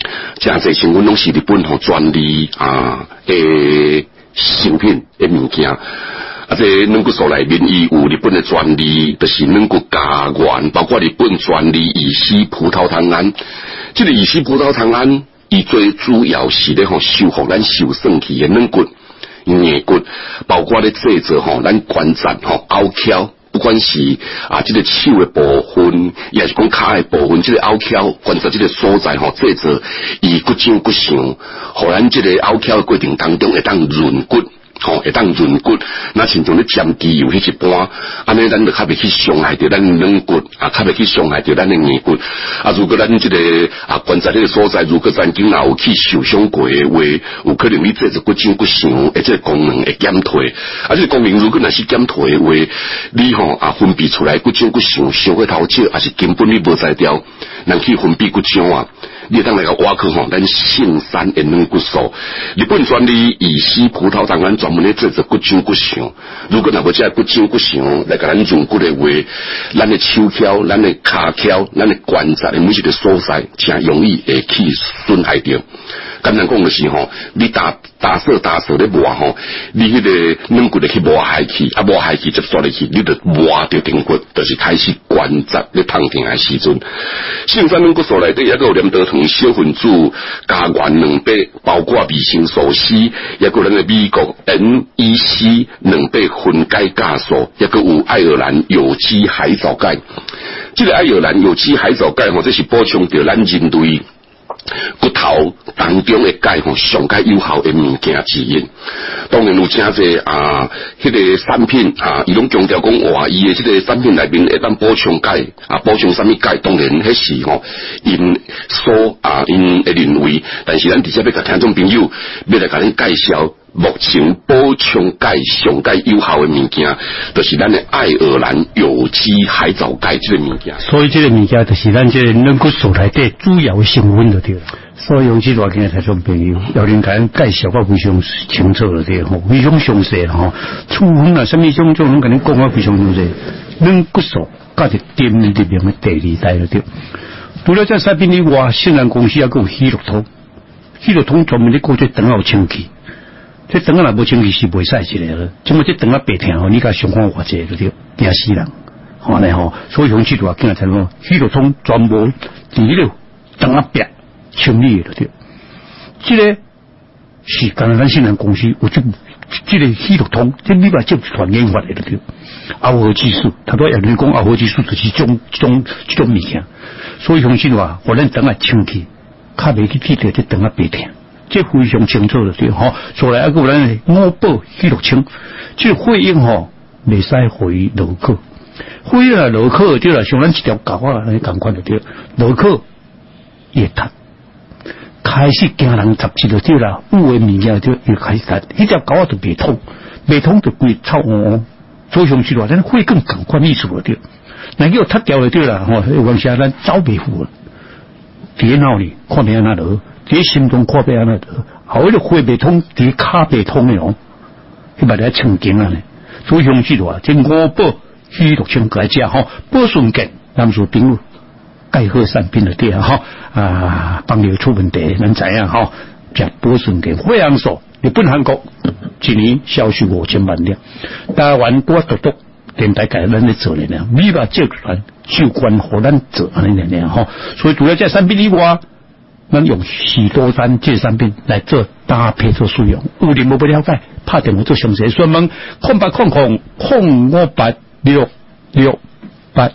真侪成分拢是日本吼专利啊诶成品诶物件。啊，这软骨素内面伊有日本的专利，就是软骨家园，包括日本专利乙烯葡萄糖胺。这个乙烯葡萄糖胺，伊最主要是咧吼修复咱受损去的软骨、硬骨，包括咧制作吼咱关节吼凹翘。不管是啊，这个手的部分，也是讲脚的部分，这个凹翘关节这个所在吼，制作伊骨长骨长，互咱这个凹翘的过程当中会当润骨。吼、哦，会当润骨，那亲像咧针机有迄一般，安尼咱就较袂去伤害着咱软骨，啊，较袂去伤害着咱的硬骨。啊，如果咱即、這个啊关节迄个所在，如果曾经若有去受伤过的话，有可能你制作骨长骨长，而且功能会减退。啊，这个功能如果若是减退的话，你吼啊分泌出来骨长骨长，伤过头少，还是根本你无才调，人去分泌骨长啊。你当来个挖去吼，咱性酸的软骨素，日本专利乙烯葡萄糖胺专门咧制作骨长骨长。如果若无这骨长骨长来甲咱润骨的话，咱的手脚、咱的骹脚、咱的关节的每一个所在，真容易会去损害掉。简单讲就是吼，你打打扫打扫咧磨吼，你迄个软骨咧去磨害去，啊磨害去接触入去，你就磨着顶骨，就是开始关节咧痛痛的时阵。性酸软骨素内底也个有黏多糖小分子、加元两百，包括维生素 C， 也个咱的美国 N E C 两百分解酵素，也个有爱尔兰有机海藻钙。这个爱尔兰有机海藻钙吼，这是补充着咱人类骨头当中的钙吼，上较有效的物件之一。当然有真侪啊，迄、那个产品啊，伊拢强调讲话，伊的这个产品内面会当补充钙啊，补充什么钙？当然迄是吼，因所啊因会认为，但是咱直接要甲听众朋友，要来甲恁介绍。目前补充钙上钙有效的物件，就是咱的爱尔兰有机海藻钙这个物件。 所以这个物件就是咱这个软骨素内底主要的成分就对了。所以用这段今日听众朋友，要恁甲咱介绍到非常清楚了对吼，非常详细吼。处方啊，什么种种，拢甲恁讲啊非常详细。软骨素甲是点里面的第二代了对。除了这产品以外，圣兰公司也有希洛通，希洛通专门咧搞这肠后清气。这肠啊，若无清气是袂使一个了。即么这肠啊白疼吼，你甲上看偌济就对，惊死人，吼呢吼。所以用这段今日才讲，希洛通专门伫了肠啊白清理的对。这个是刚才咱圣兰公司有这这个希洛通，这你把集团研发的对。熬合技术，他都有人讲熬合技术就是种种这种物件。所以用这段，我咱肠啊清气，较袂去记得这肠啊白疼。这非常清楚的对吼，所以啊个咱五宝希洛清，这血液吼袂使回脑壳，血液啊脑壳对啦，像咱一条狗啊，你感觉就对，脑壳也塌，开始惊人杂志就对啦，有的物件就又开始塌，迄条狗啊就袂通，袂通就规臭黄黄，所以上去话咱血更感觉意思了对，那叫塌掉了对啦，吼，有关系咱走袂赴了，伫脑里看别那落。伫心中看别安那得，后迄个血袂通，伫骹袂通的哦，迄把咧清经啊呢。所以用这话，这五宝希洛清来食吼，保顺健，咱说朋友介好产品就对啊吼啊，帮你出问题，咱知影吼，食保顺健，血红素，日本韩国一年销售五千万辆，台湾多独独电台改咱咧做咧呢，美国集团就关乎咱做安尼咧吼，所以除了这产品以外。咱用许多山这产品来做搭配做使用，有人无不了解，拍电话做详细询问，空八空空空五八六六八。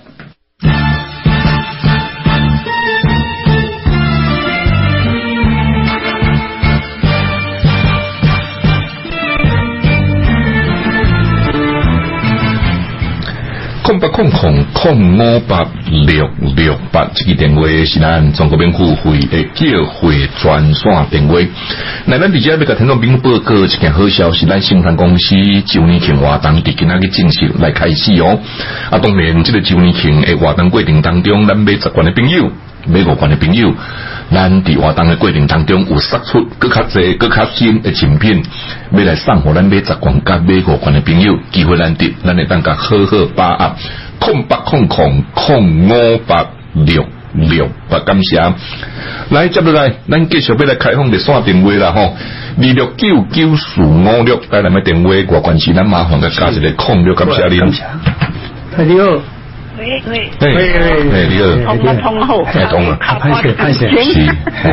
空八空空空五八六六八，这个电话是咱中国免付费的叫汇专线电话。那咱直接要甲听众朋友报告一件好消息，咱星传公司周年庆活动伫今仔日正式来开始哦。啊，当然，这个周年庆的活动过程当中，咱买十罐的朋友。买五罐的朋友，咱伫活动的过程当中有杀出更较侪、更较新的产品，要来送互咱买十罐甲买五罐的朋友，机会难得，咱会当甲好好把握。空八空空空五八六六八，感谢。来接落来，咱继续要来开放热线电话啦吼，二六九九四五六，来咱们电话外关系，咱麻烦再加一个空六，感谢您。 你好。 喂喂， 喂喂，你好， 通啊通好， 哎通啊， 拍摄拍摄， 是，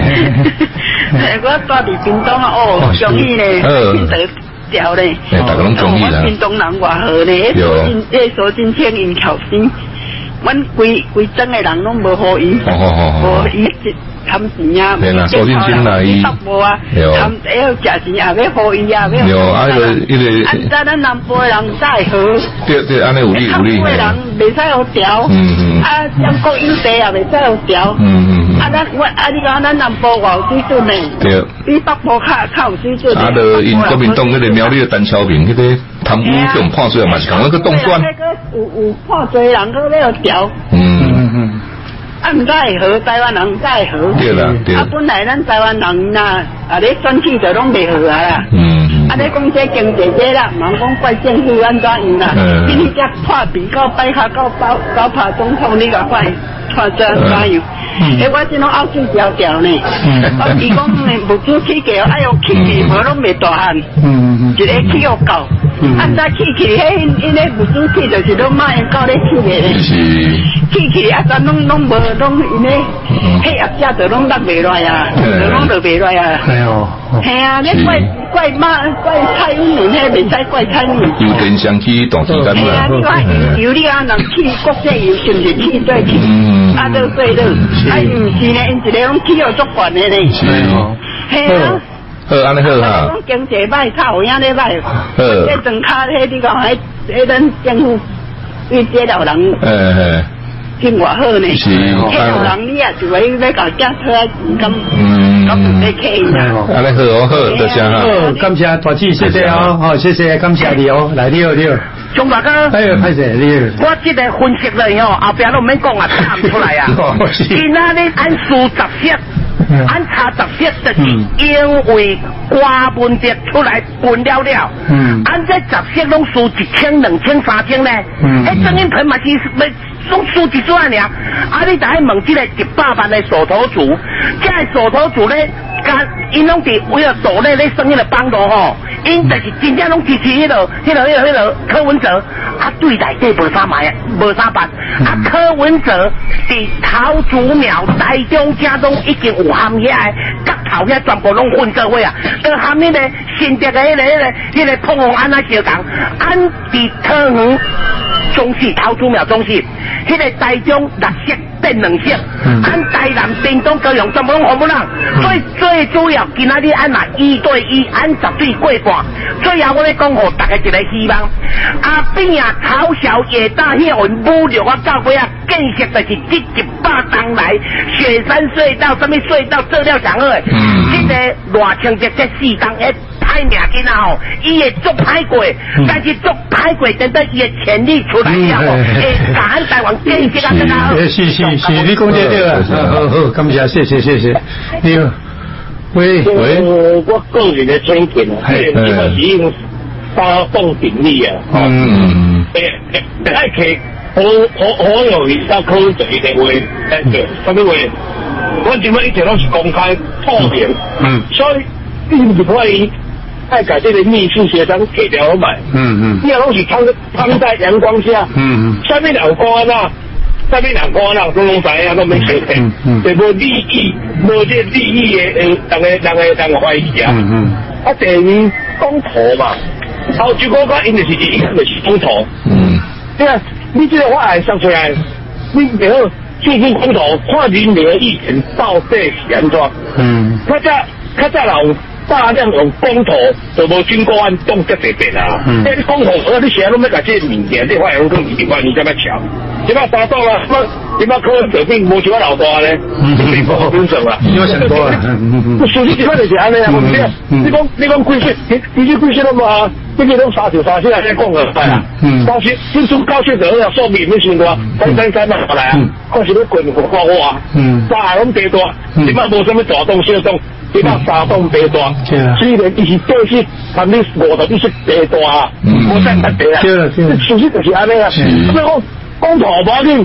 我住伫屏东啊，哦，中意咧，听得调咧， 大家拢中意啦， 屏东人偌好咧，迄所真青因巧心，阮规规整个人拢无好伊，无伊贪钱啊， 对啦，所进进来伊， 无啊，贪要食钱也要好伊啊，要， 有啊，迄个迄个， 按照咱南部的人再好， 对对，安尼有理有理， 南部的人袂使好调， 嗯嗯， 啊，中国有地也袂使好调， 嗯嗯， 啊，咱我啊，你讲咱南部偌有水准呢？ 对， 比北部较较有水准。 啊，就因国民党迄个苗栗的陈超明，迄个贪污这种判罪嘛是讲那个动转， 那个有有判罪人个要调， 嗯嗯嗯。 啊，唔该好，台湾人唔该好。 对啦，对。 啊，本来咱台湾人呐，啊，咧选举就拢袂好啊啦。 嗯。 啊，咧讲这经济这啦，唔讲怪政府安怎样啦。嗯。今日只破比到摆下到到到拍总统，你个快看这安怎样？嗯。诶，我这拢拗水条条呢。嗯。啊，伊讲物资起价，哎呦，起起无拢袂大汉。嗯嗯。一个起又高。嗯。啊，再起起，迄因咧物资起就是拢卖到咧起个。是。起起啊，咱拢拢无。拢因咧，迄业者就拢落袂来啊，就拢落袂来啊。系哦，系啊，你怪怪妈怪蔡英文，迄袂使怪蔡英文。 油电商去当时间啦。啊，你看油你啊，人去国际油是毋是去对去？啊，都对了。啊，毋是呢，因一个拢去到足悬的呢。是哦。系啊。 好，安尼好哈。 讲经济歹，较有影咧歹。好。这庄卡迄你讲，迄迄咱政府对这了人。诶诶。真偌好呢，迄有人你啊，就为要搞驾车啊，咁咁唔得客呢。 安尼好哦，好，多谢哈。 好，感谢大姐，谢谢哦，好，谢谢，感谢你哦，来你好，你好。 钟大哥， 哎，拍摄你好。 我这个分析了吼，后边都唔免讲啊，看唔出来啊。今仔日按数十色。按查十色就是因为瓜文节出来分了了，嗯，按这十色拢输一千、两千、三千呢，嗯，迄郑英平嘛是要拢输一转尔，啊，你就爱问这个一百万的手头族，这个手头族咧，甲因拢伫为了岛内咧生意的帮助吼，因就是真正拢支持迄落、迄落、迄落、迄落柯文哲，啊，对内底无啥买，无啥办，啊，柯文哲伫桃竹苗、台中、嘉东已经有含遐个甲头遐全部拢混做伙啊，都含迄个新竹的迄个、迄个、迄个碰红安那相共，按伫桃园中市、桃竹苗中市，迄个台中绿色变两色，按台南、屏东、高雄全部拢红不让，所以最主要今仔日按嘛一对一，按十对过半，最后我咧讲互大家一个希望，阿扁啊嘲笑野大迄份侮辱啊到尾啊，建设就是这一百当来雪山隧道、什么隧道做了上好诶，这个赖清德这四当诶。歹命囡仔吼，伊会做歹过，但是做歹过等到伊的潜力出来了吼，会甲咱台湾建设啊更好。 是是是，你讲这对啊，好好，感谢，谢谢谢谢。你好，喂喂， 我个人的推荐啊，这个是用发动鼎力啊， 嗯， 诶诶，爱去好好好有一道科学一点话，诶对，什么话？我今麦一直拢是公开透明，嗯，所以你不可以。爱改这个秘书协商给条买，嗯嗯，你拢是摊摊在阳光下，嗯嗯，下面两光啊，下面两光啊，拢拢知影，拢没写的，嗯嗯，对无利益，无这利益的，呃，人个人个人个怀疑啊，嗯嗯，啊，第二公投嘛，后一个个因就是一个就是公投，嗯，对啊，你这个话来说出来，你然后进行公投，看人民的意见到底是安怎，嗯，较早较早老。大量用公投，就无经过按动这这边啊！嗯，你公投，我你写拢要甲这物件，你发现讲二万，你怎么巧？你把三档啦，什你把柯文哲并无像我老大咧，你无跟上啦， 你我想多啦。 我属实即摆就是安尼啊，我唔知啊。你讲你讲规矩，你你这规矩了嘛？这个拢三条三线来讲个，系啊。嗯。高息，你从高息者要说明咩先多？三三三嘛来啊，开始要滚滚花花啊。嗯。大拢地大，即摆无什么大动小动。你把沙洞地大，虽然伊是过去含你五十你是地大啊，无再特别啊，事实就是安尼啊。所以讲公投无要紧，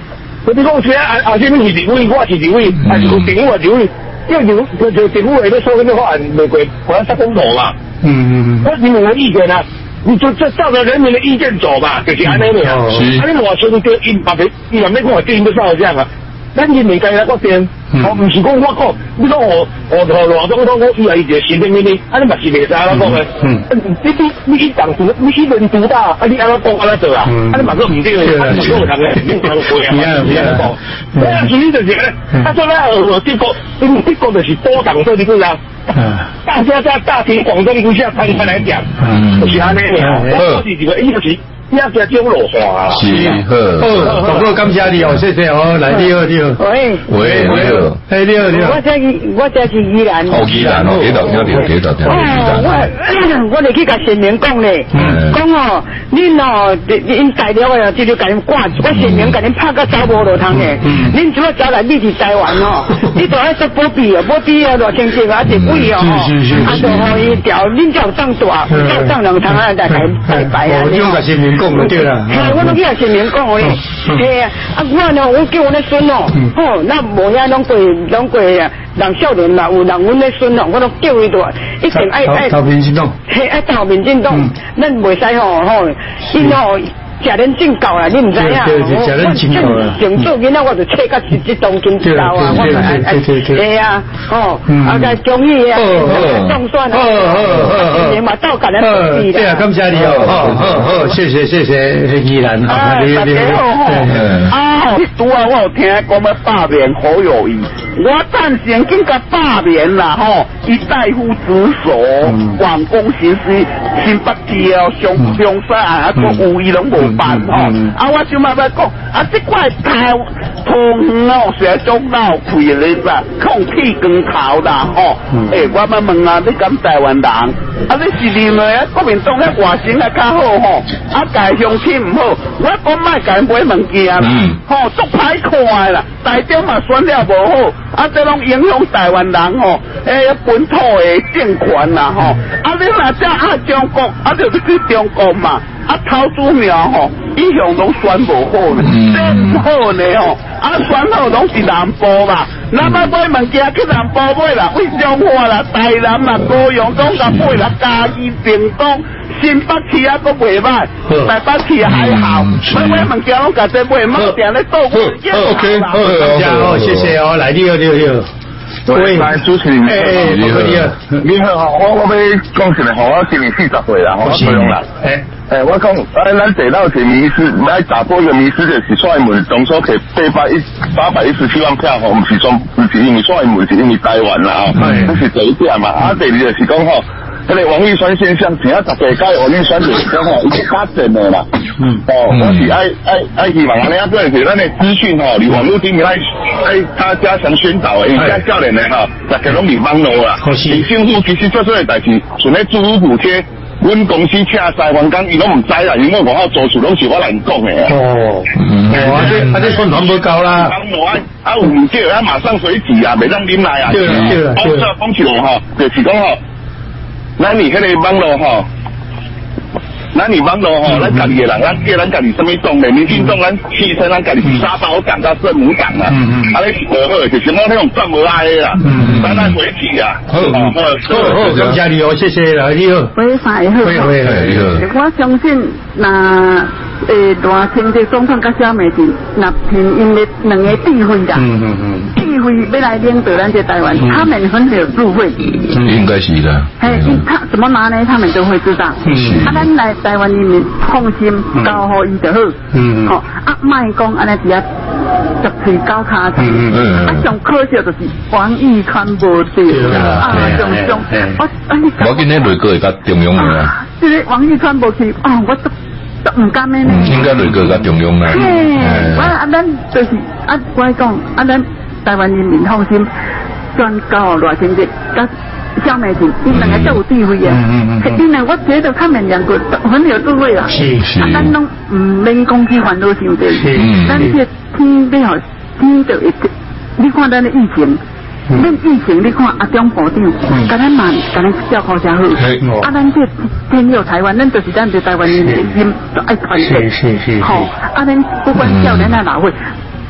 我你讲谁啊？啊，什么是立委，我是立委，还是政府是立委？因为政就就政府为了说那个法案玫瑰，我要杀公投嘛。嗯嗯嗯。那人民的意见呢？你就这照着人民的意见走嘛，就是安尼的啊。是。啊，你话说你对因别别，你又没讲话对因不上这样啊？咱人民家来决定，我唔是讲我讲，你讲我我我罗总统我以为一个行政命令，啊你嘛是袂使安怎讲的？嗯。你你你一党独，你一人独大，啊你安怎讲安怎做啊？啊你嘛个唔对个，啊你嘛个有人个，你有人会啊？不要不要讲。我要是你就是咧，啊说咧呃德国，因为德国就是多党制，你知道？大家在大庭广众之下摊开来讲，就是安尼个。我是一个，伊就是。也是中路线啊！ 是好，好，多多感谢你哦，谢谢哦，来你好，你好，喂喂，你好，哎你好你好， 我这我这是宜兰， 哦宜兰哦，几度听到几度听到宜兰，我我嚟去甲县民讲咧，讲哦，恁哦，恁材料啊，就就甲恁挂，我县民甲恁拍个走无路通嘅，恁怎么走来你是台湾哦？你都爱做保庇啊，保庇啊，偌清净啊，一贵哦，啊，就可以调，恁就当大，就当两堂啊，来拜拜啊， 我用甲县民。讲就对啦， 係我都叫前面講嘅，係啊，啊我呢，我叫我啲孫哦，哦，那無遐攏過攏過啊，人少年嘛，有人阮啲孫哦，我都叫伊度，一定愛愛投民進黨，係愛投民進黨，咱袂使吼吼，因吼。食人正教啦，你唔知啊？我我正做囡仔，我就切甲一一當金知道啊！我係啊，哦，啊個中醫啊，種酸啊，你嘛到甲人保庇啦。對啊，感謝你哦，好好好，謝謝謝謝依然啊，你你啊，拄啊，我有聽講要罷免侯友宜，我贊成應該罷免啦，吼，以大夫職守，廣工行師新北市哦，上上山啊，個有伊攏無。辦吼，啊！我就嘛要講，啊！即塊台通哦，成種鬧開咧啦，空氣更頭啦，吼！誒，我咪問啊，你咁台灣人，啊！你是認為啊，國民黨咧外省啊較好吼，啊，家鄉親唔好，我講賣家買物件啦，吼，足歹看啦，台中嘛選了無好，啊，這攏影響台灣人吼，誒，本土嘅政權啦，吼，啊，你若只愛中國，啊，就是去中國嘛。啊，桃竹苗吼，一向拢選無好咧，真唔好咧吼。啊，選好拢是南部嘛，咱要買物件去南部買啦，為彰化啦、台南啦、高雄總甲買啦，嘉義、屏東、新北市啊，佫袂歹，台北市還好。買買物件攏家己買，冇定咧倒貨。OK， 好，好，謝謝哦，來你好，你好，你好。喂，主持人，誒，你好，你好，你好，我我要講一個，我今年四十歲啦，我唔用啦。誒，誒，我講，誒，咱地道是迷失，來打破一個迷失，就是蔡英文當初摕八百一八百一十七萬票，吼，唔是專，唔是因為蔡英文，是因為台灣啦，吼，這是第一點嘛。啊，第二就是講吼，迄個王玉川現象，前啊十幾屆王玉川就是講吼，伊是假正的啦。嗯。哦，我是愛愛愛希望安尼啊，對是咱的資訊吼，離網絡頂面愛愛他加強宣導的，因為現在少年的吼，大家攏離網絡啦。是。政府其實做出來代志，像咧租屋補貼。阮公司請曬員工，伊攏唔知啦，因為外口做事攏是我來講的。哦，哦，啊這啊這宣傳不夠啦。啊啊有唔對，啊馬上水擠啊，袂當啉來啊。對啦對啦。我再講一路吼，就是講吼，咱你迄個網絡吼，咱你網絡吼，咱家己個人，咱叫咱家己什麼黨的，民進黨咱戲稱咱家己是沙包黨甲聖母黨啊。嗯嗯。啊，你是無好，就是我那種賺無賴的啦。嗯。咱咱回去啊。好，好，好，感謝你哦，謝謝啦，你好。非常好。非常好。我相信那誒大清這總統甲蕭美琴，那憑因的兩個智慧啦。嗯嗯嗯。智慧要來領導咱這台灣，他們很有智慧。嗯，應該是的。哎，他怎麼拿呢？他們都會知道。嗯。啊，咱來台灣人民放心，交予伊就好。嗯。好，啊，賣講安尼只啊，十歲交卡子。嗯嗯。啊，上可惜就是王玉川無對。啊，上上。我啊，我見你雷哥會較中庸嘅。即係王玉川無去，啊，我都。都唔甘咩呢？應該雷哥較中庸啦。係，我啊，咱就是啊，我講啊，咱台灣人民放心，宣告賴清德甲蕭美琴，伊兩個都有智慧嘅。嗯嗯嗯。因為我覺得他們兩個很有智慧啦。是是。啊，咱攏唔免講去煩惱傷濟。是。咱這天要好，天就會，你看咱的疫情。恁疫情，你看阿中部長，甲咱慢，甲咱照顧真好。啊，咱這天佑台灣，咱就是咱對台灣人的心，就愛團結。是是是。好，啊，咱不管少年啊老歲，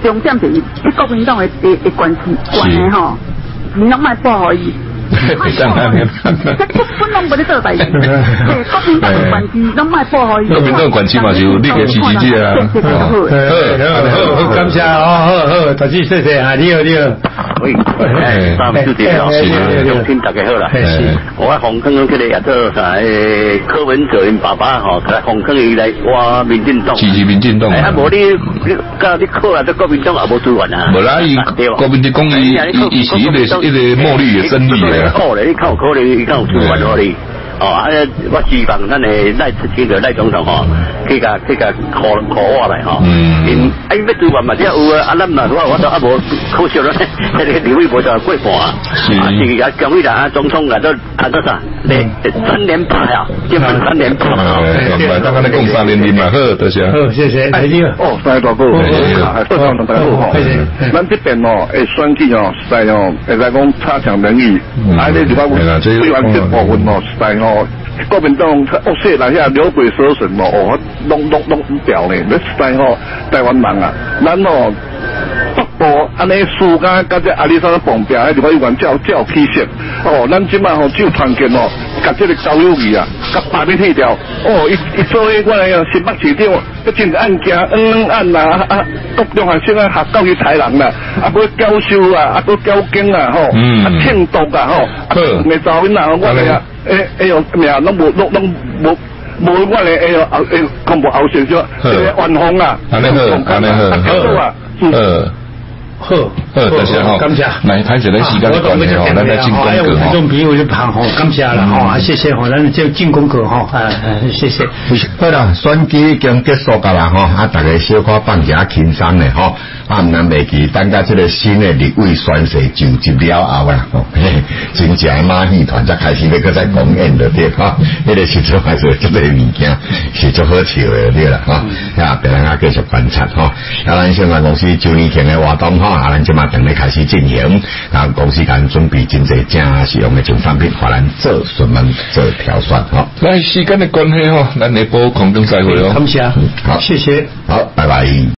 重点就是你国民党的的的关系关的吼，你拢卖报互伊。 会这样啊？ 本拢无咧做代志，对国民党的关系拢卖报互伊。 国民党关系嘛就你个支持者啊。 好，好，感谢哦，好好，大姐谢谢啊，你好你好。 喂，哎，三四点了，是，听大家好啦。我红坑坑去咧，也做啥？诶，柯文哲因爸爸吼，来红坑伊来挖民进党。 支持民进党啊。 啊，无你你甲你靠啊，这国民党也无资源啊。 无啦，伊国民党讲伊伊伊是一个一个墨绿的胜利的。 靠咧，你靠可能伊敢有资源可你。哦，啊，我希望咱的赖次清的赖总统吼，去甲去甲考考我来吼。嗯。因啊，伊要资源嘛，只有啊，啊，咱嘛，我我都啊无可惜了，迄个立委无就过半啊。是。啊，是啊，蒋委员啊，总统啊，都啊都啥？咧三连败啊，基本三连败。 哎，大家咧讲三连连嘛，好，多谢。 好，谢谢。哎，你哦，三大哥，啊，多谢大家好吼。咱这边哦，诶，选举哦，实在哦，会使讲差强人意。啊，你如果委员这部分哦，实在哦。国民党恶势来遐牛鬼蛇神哦，哦，拢拢拢唔掉呢。你实在吼，台湾人啊，咱哦北部安尼输甲甲这阿里山旁边，迄如果有员照照气势，哦，咱即摆吼只有团结哦，甲这个高友义啊，甲罢免去掉。哦，伊伊做迄我来新北市长，迄真案件嗯案啦，啊，各中学生啊，学教育才人啦，啊，佫教授啊，啊，佫教经啊，吼，啊，庆祝啊，吼，啊，咪查囡仔，我哋啊。诶诶哟，咩啊？拢无拢拢无无我咧诶哟，后诶，恐怖后生说，这个万红啊， 安尼好，安尼好， 好， 呃， 好， 好，多谢吼， 感谢。 来，睇住咱时间关系吼，咱来进功课吼。 听众朋友就旁吼，感谢啦吼，谢谢吼，咱就进功课吼，哎哎，谢谢。 好啦，选举已经结束噶啦吼，啊，大家小可放下轻松咧吼，啊，唔能袂记，等到这个新的立委宣誓就职了后啦，吼，嘿，真正马戏团才开始要搁再公演了对哈，迄个时阵还是这个物件是足好笑的对啦哈，啊，别人啊继续观察吼，啊，咱相关公司周年庆的活动吼，啊，咱即马等咧开始进行，啊，公司甲准备真侪正实用的种产品，互咱做询问、做挑选吼。 那时间的关系吼，咱下晡空中再会哦。 感谢， 好， 谢谢， 好，拜拜。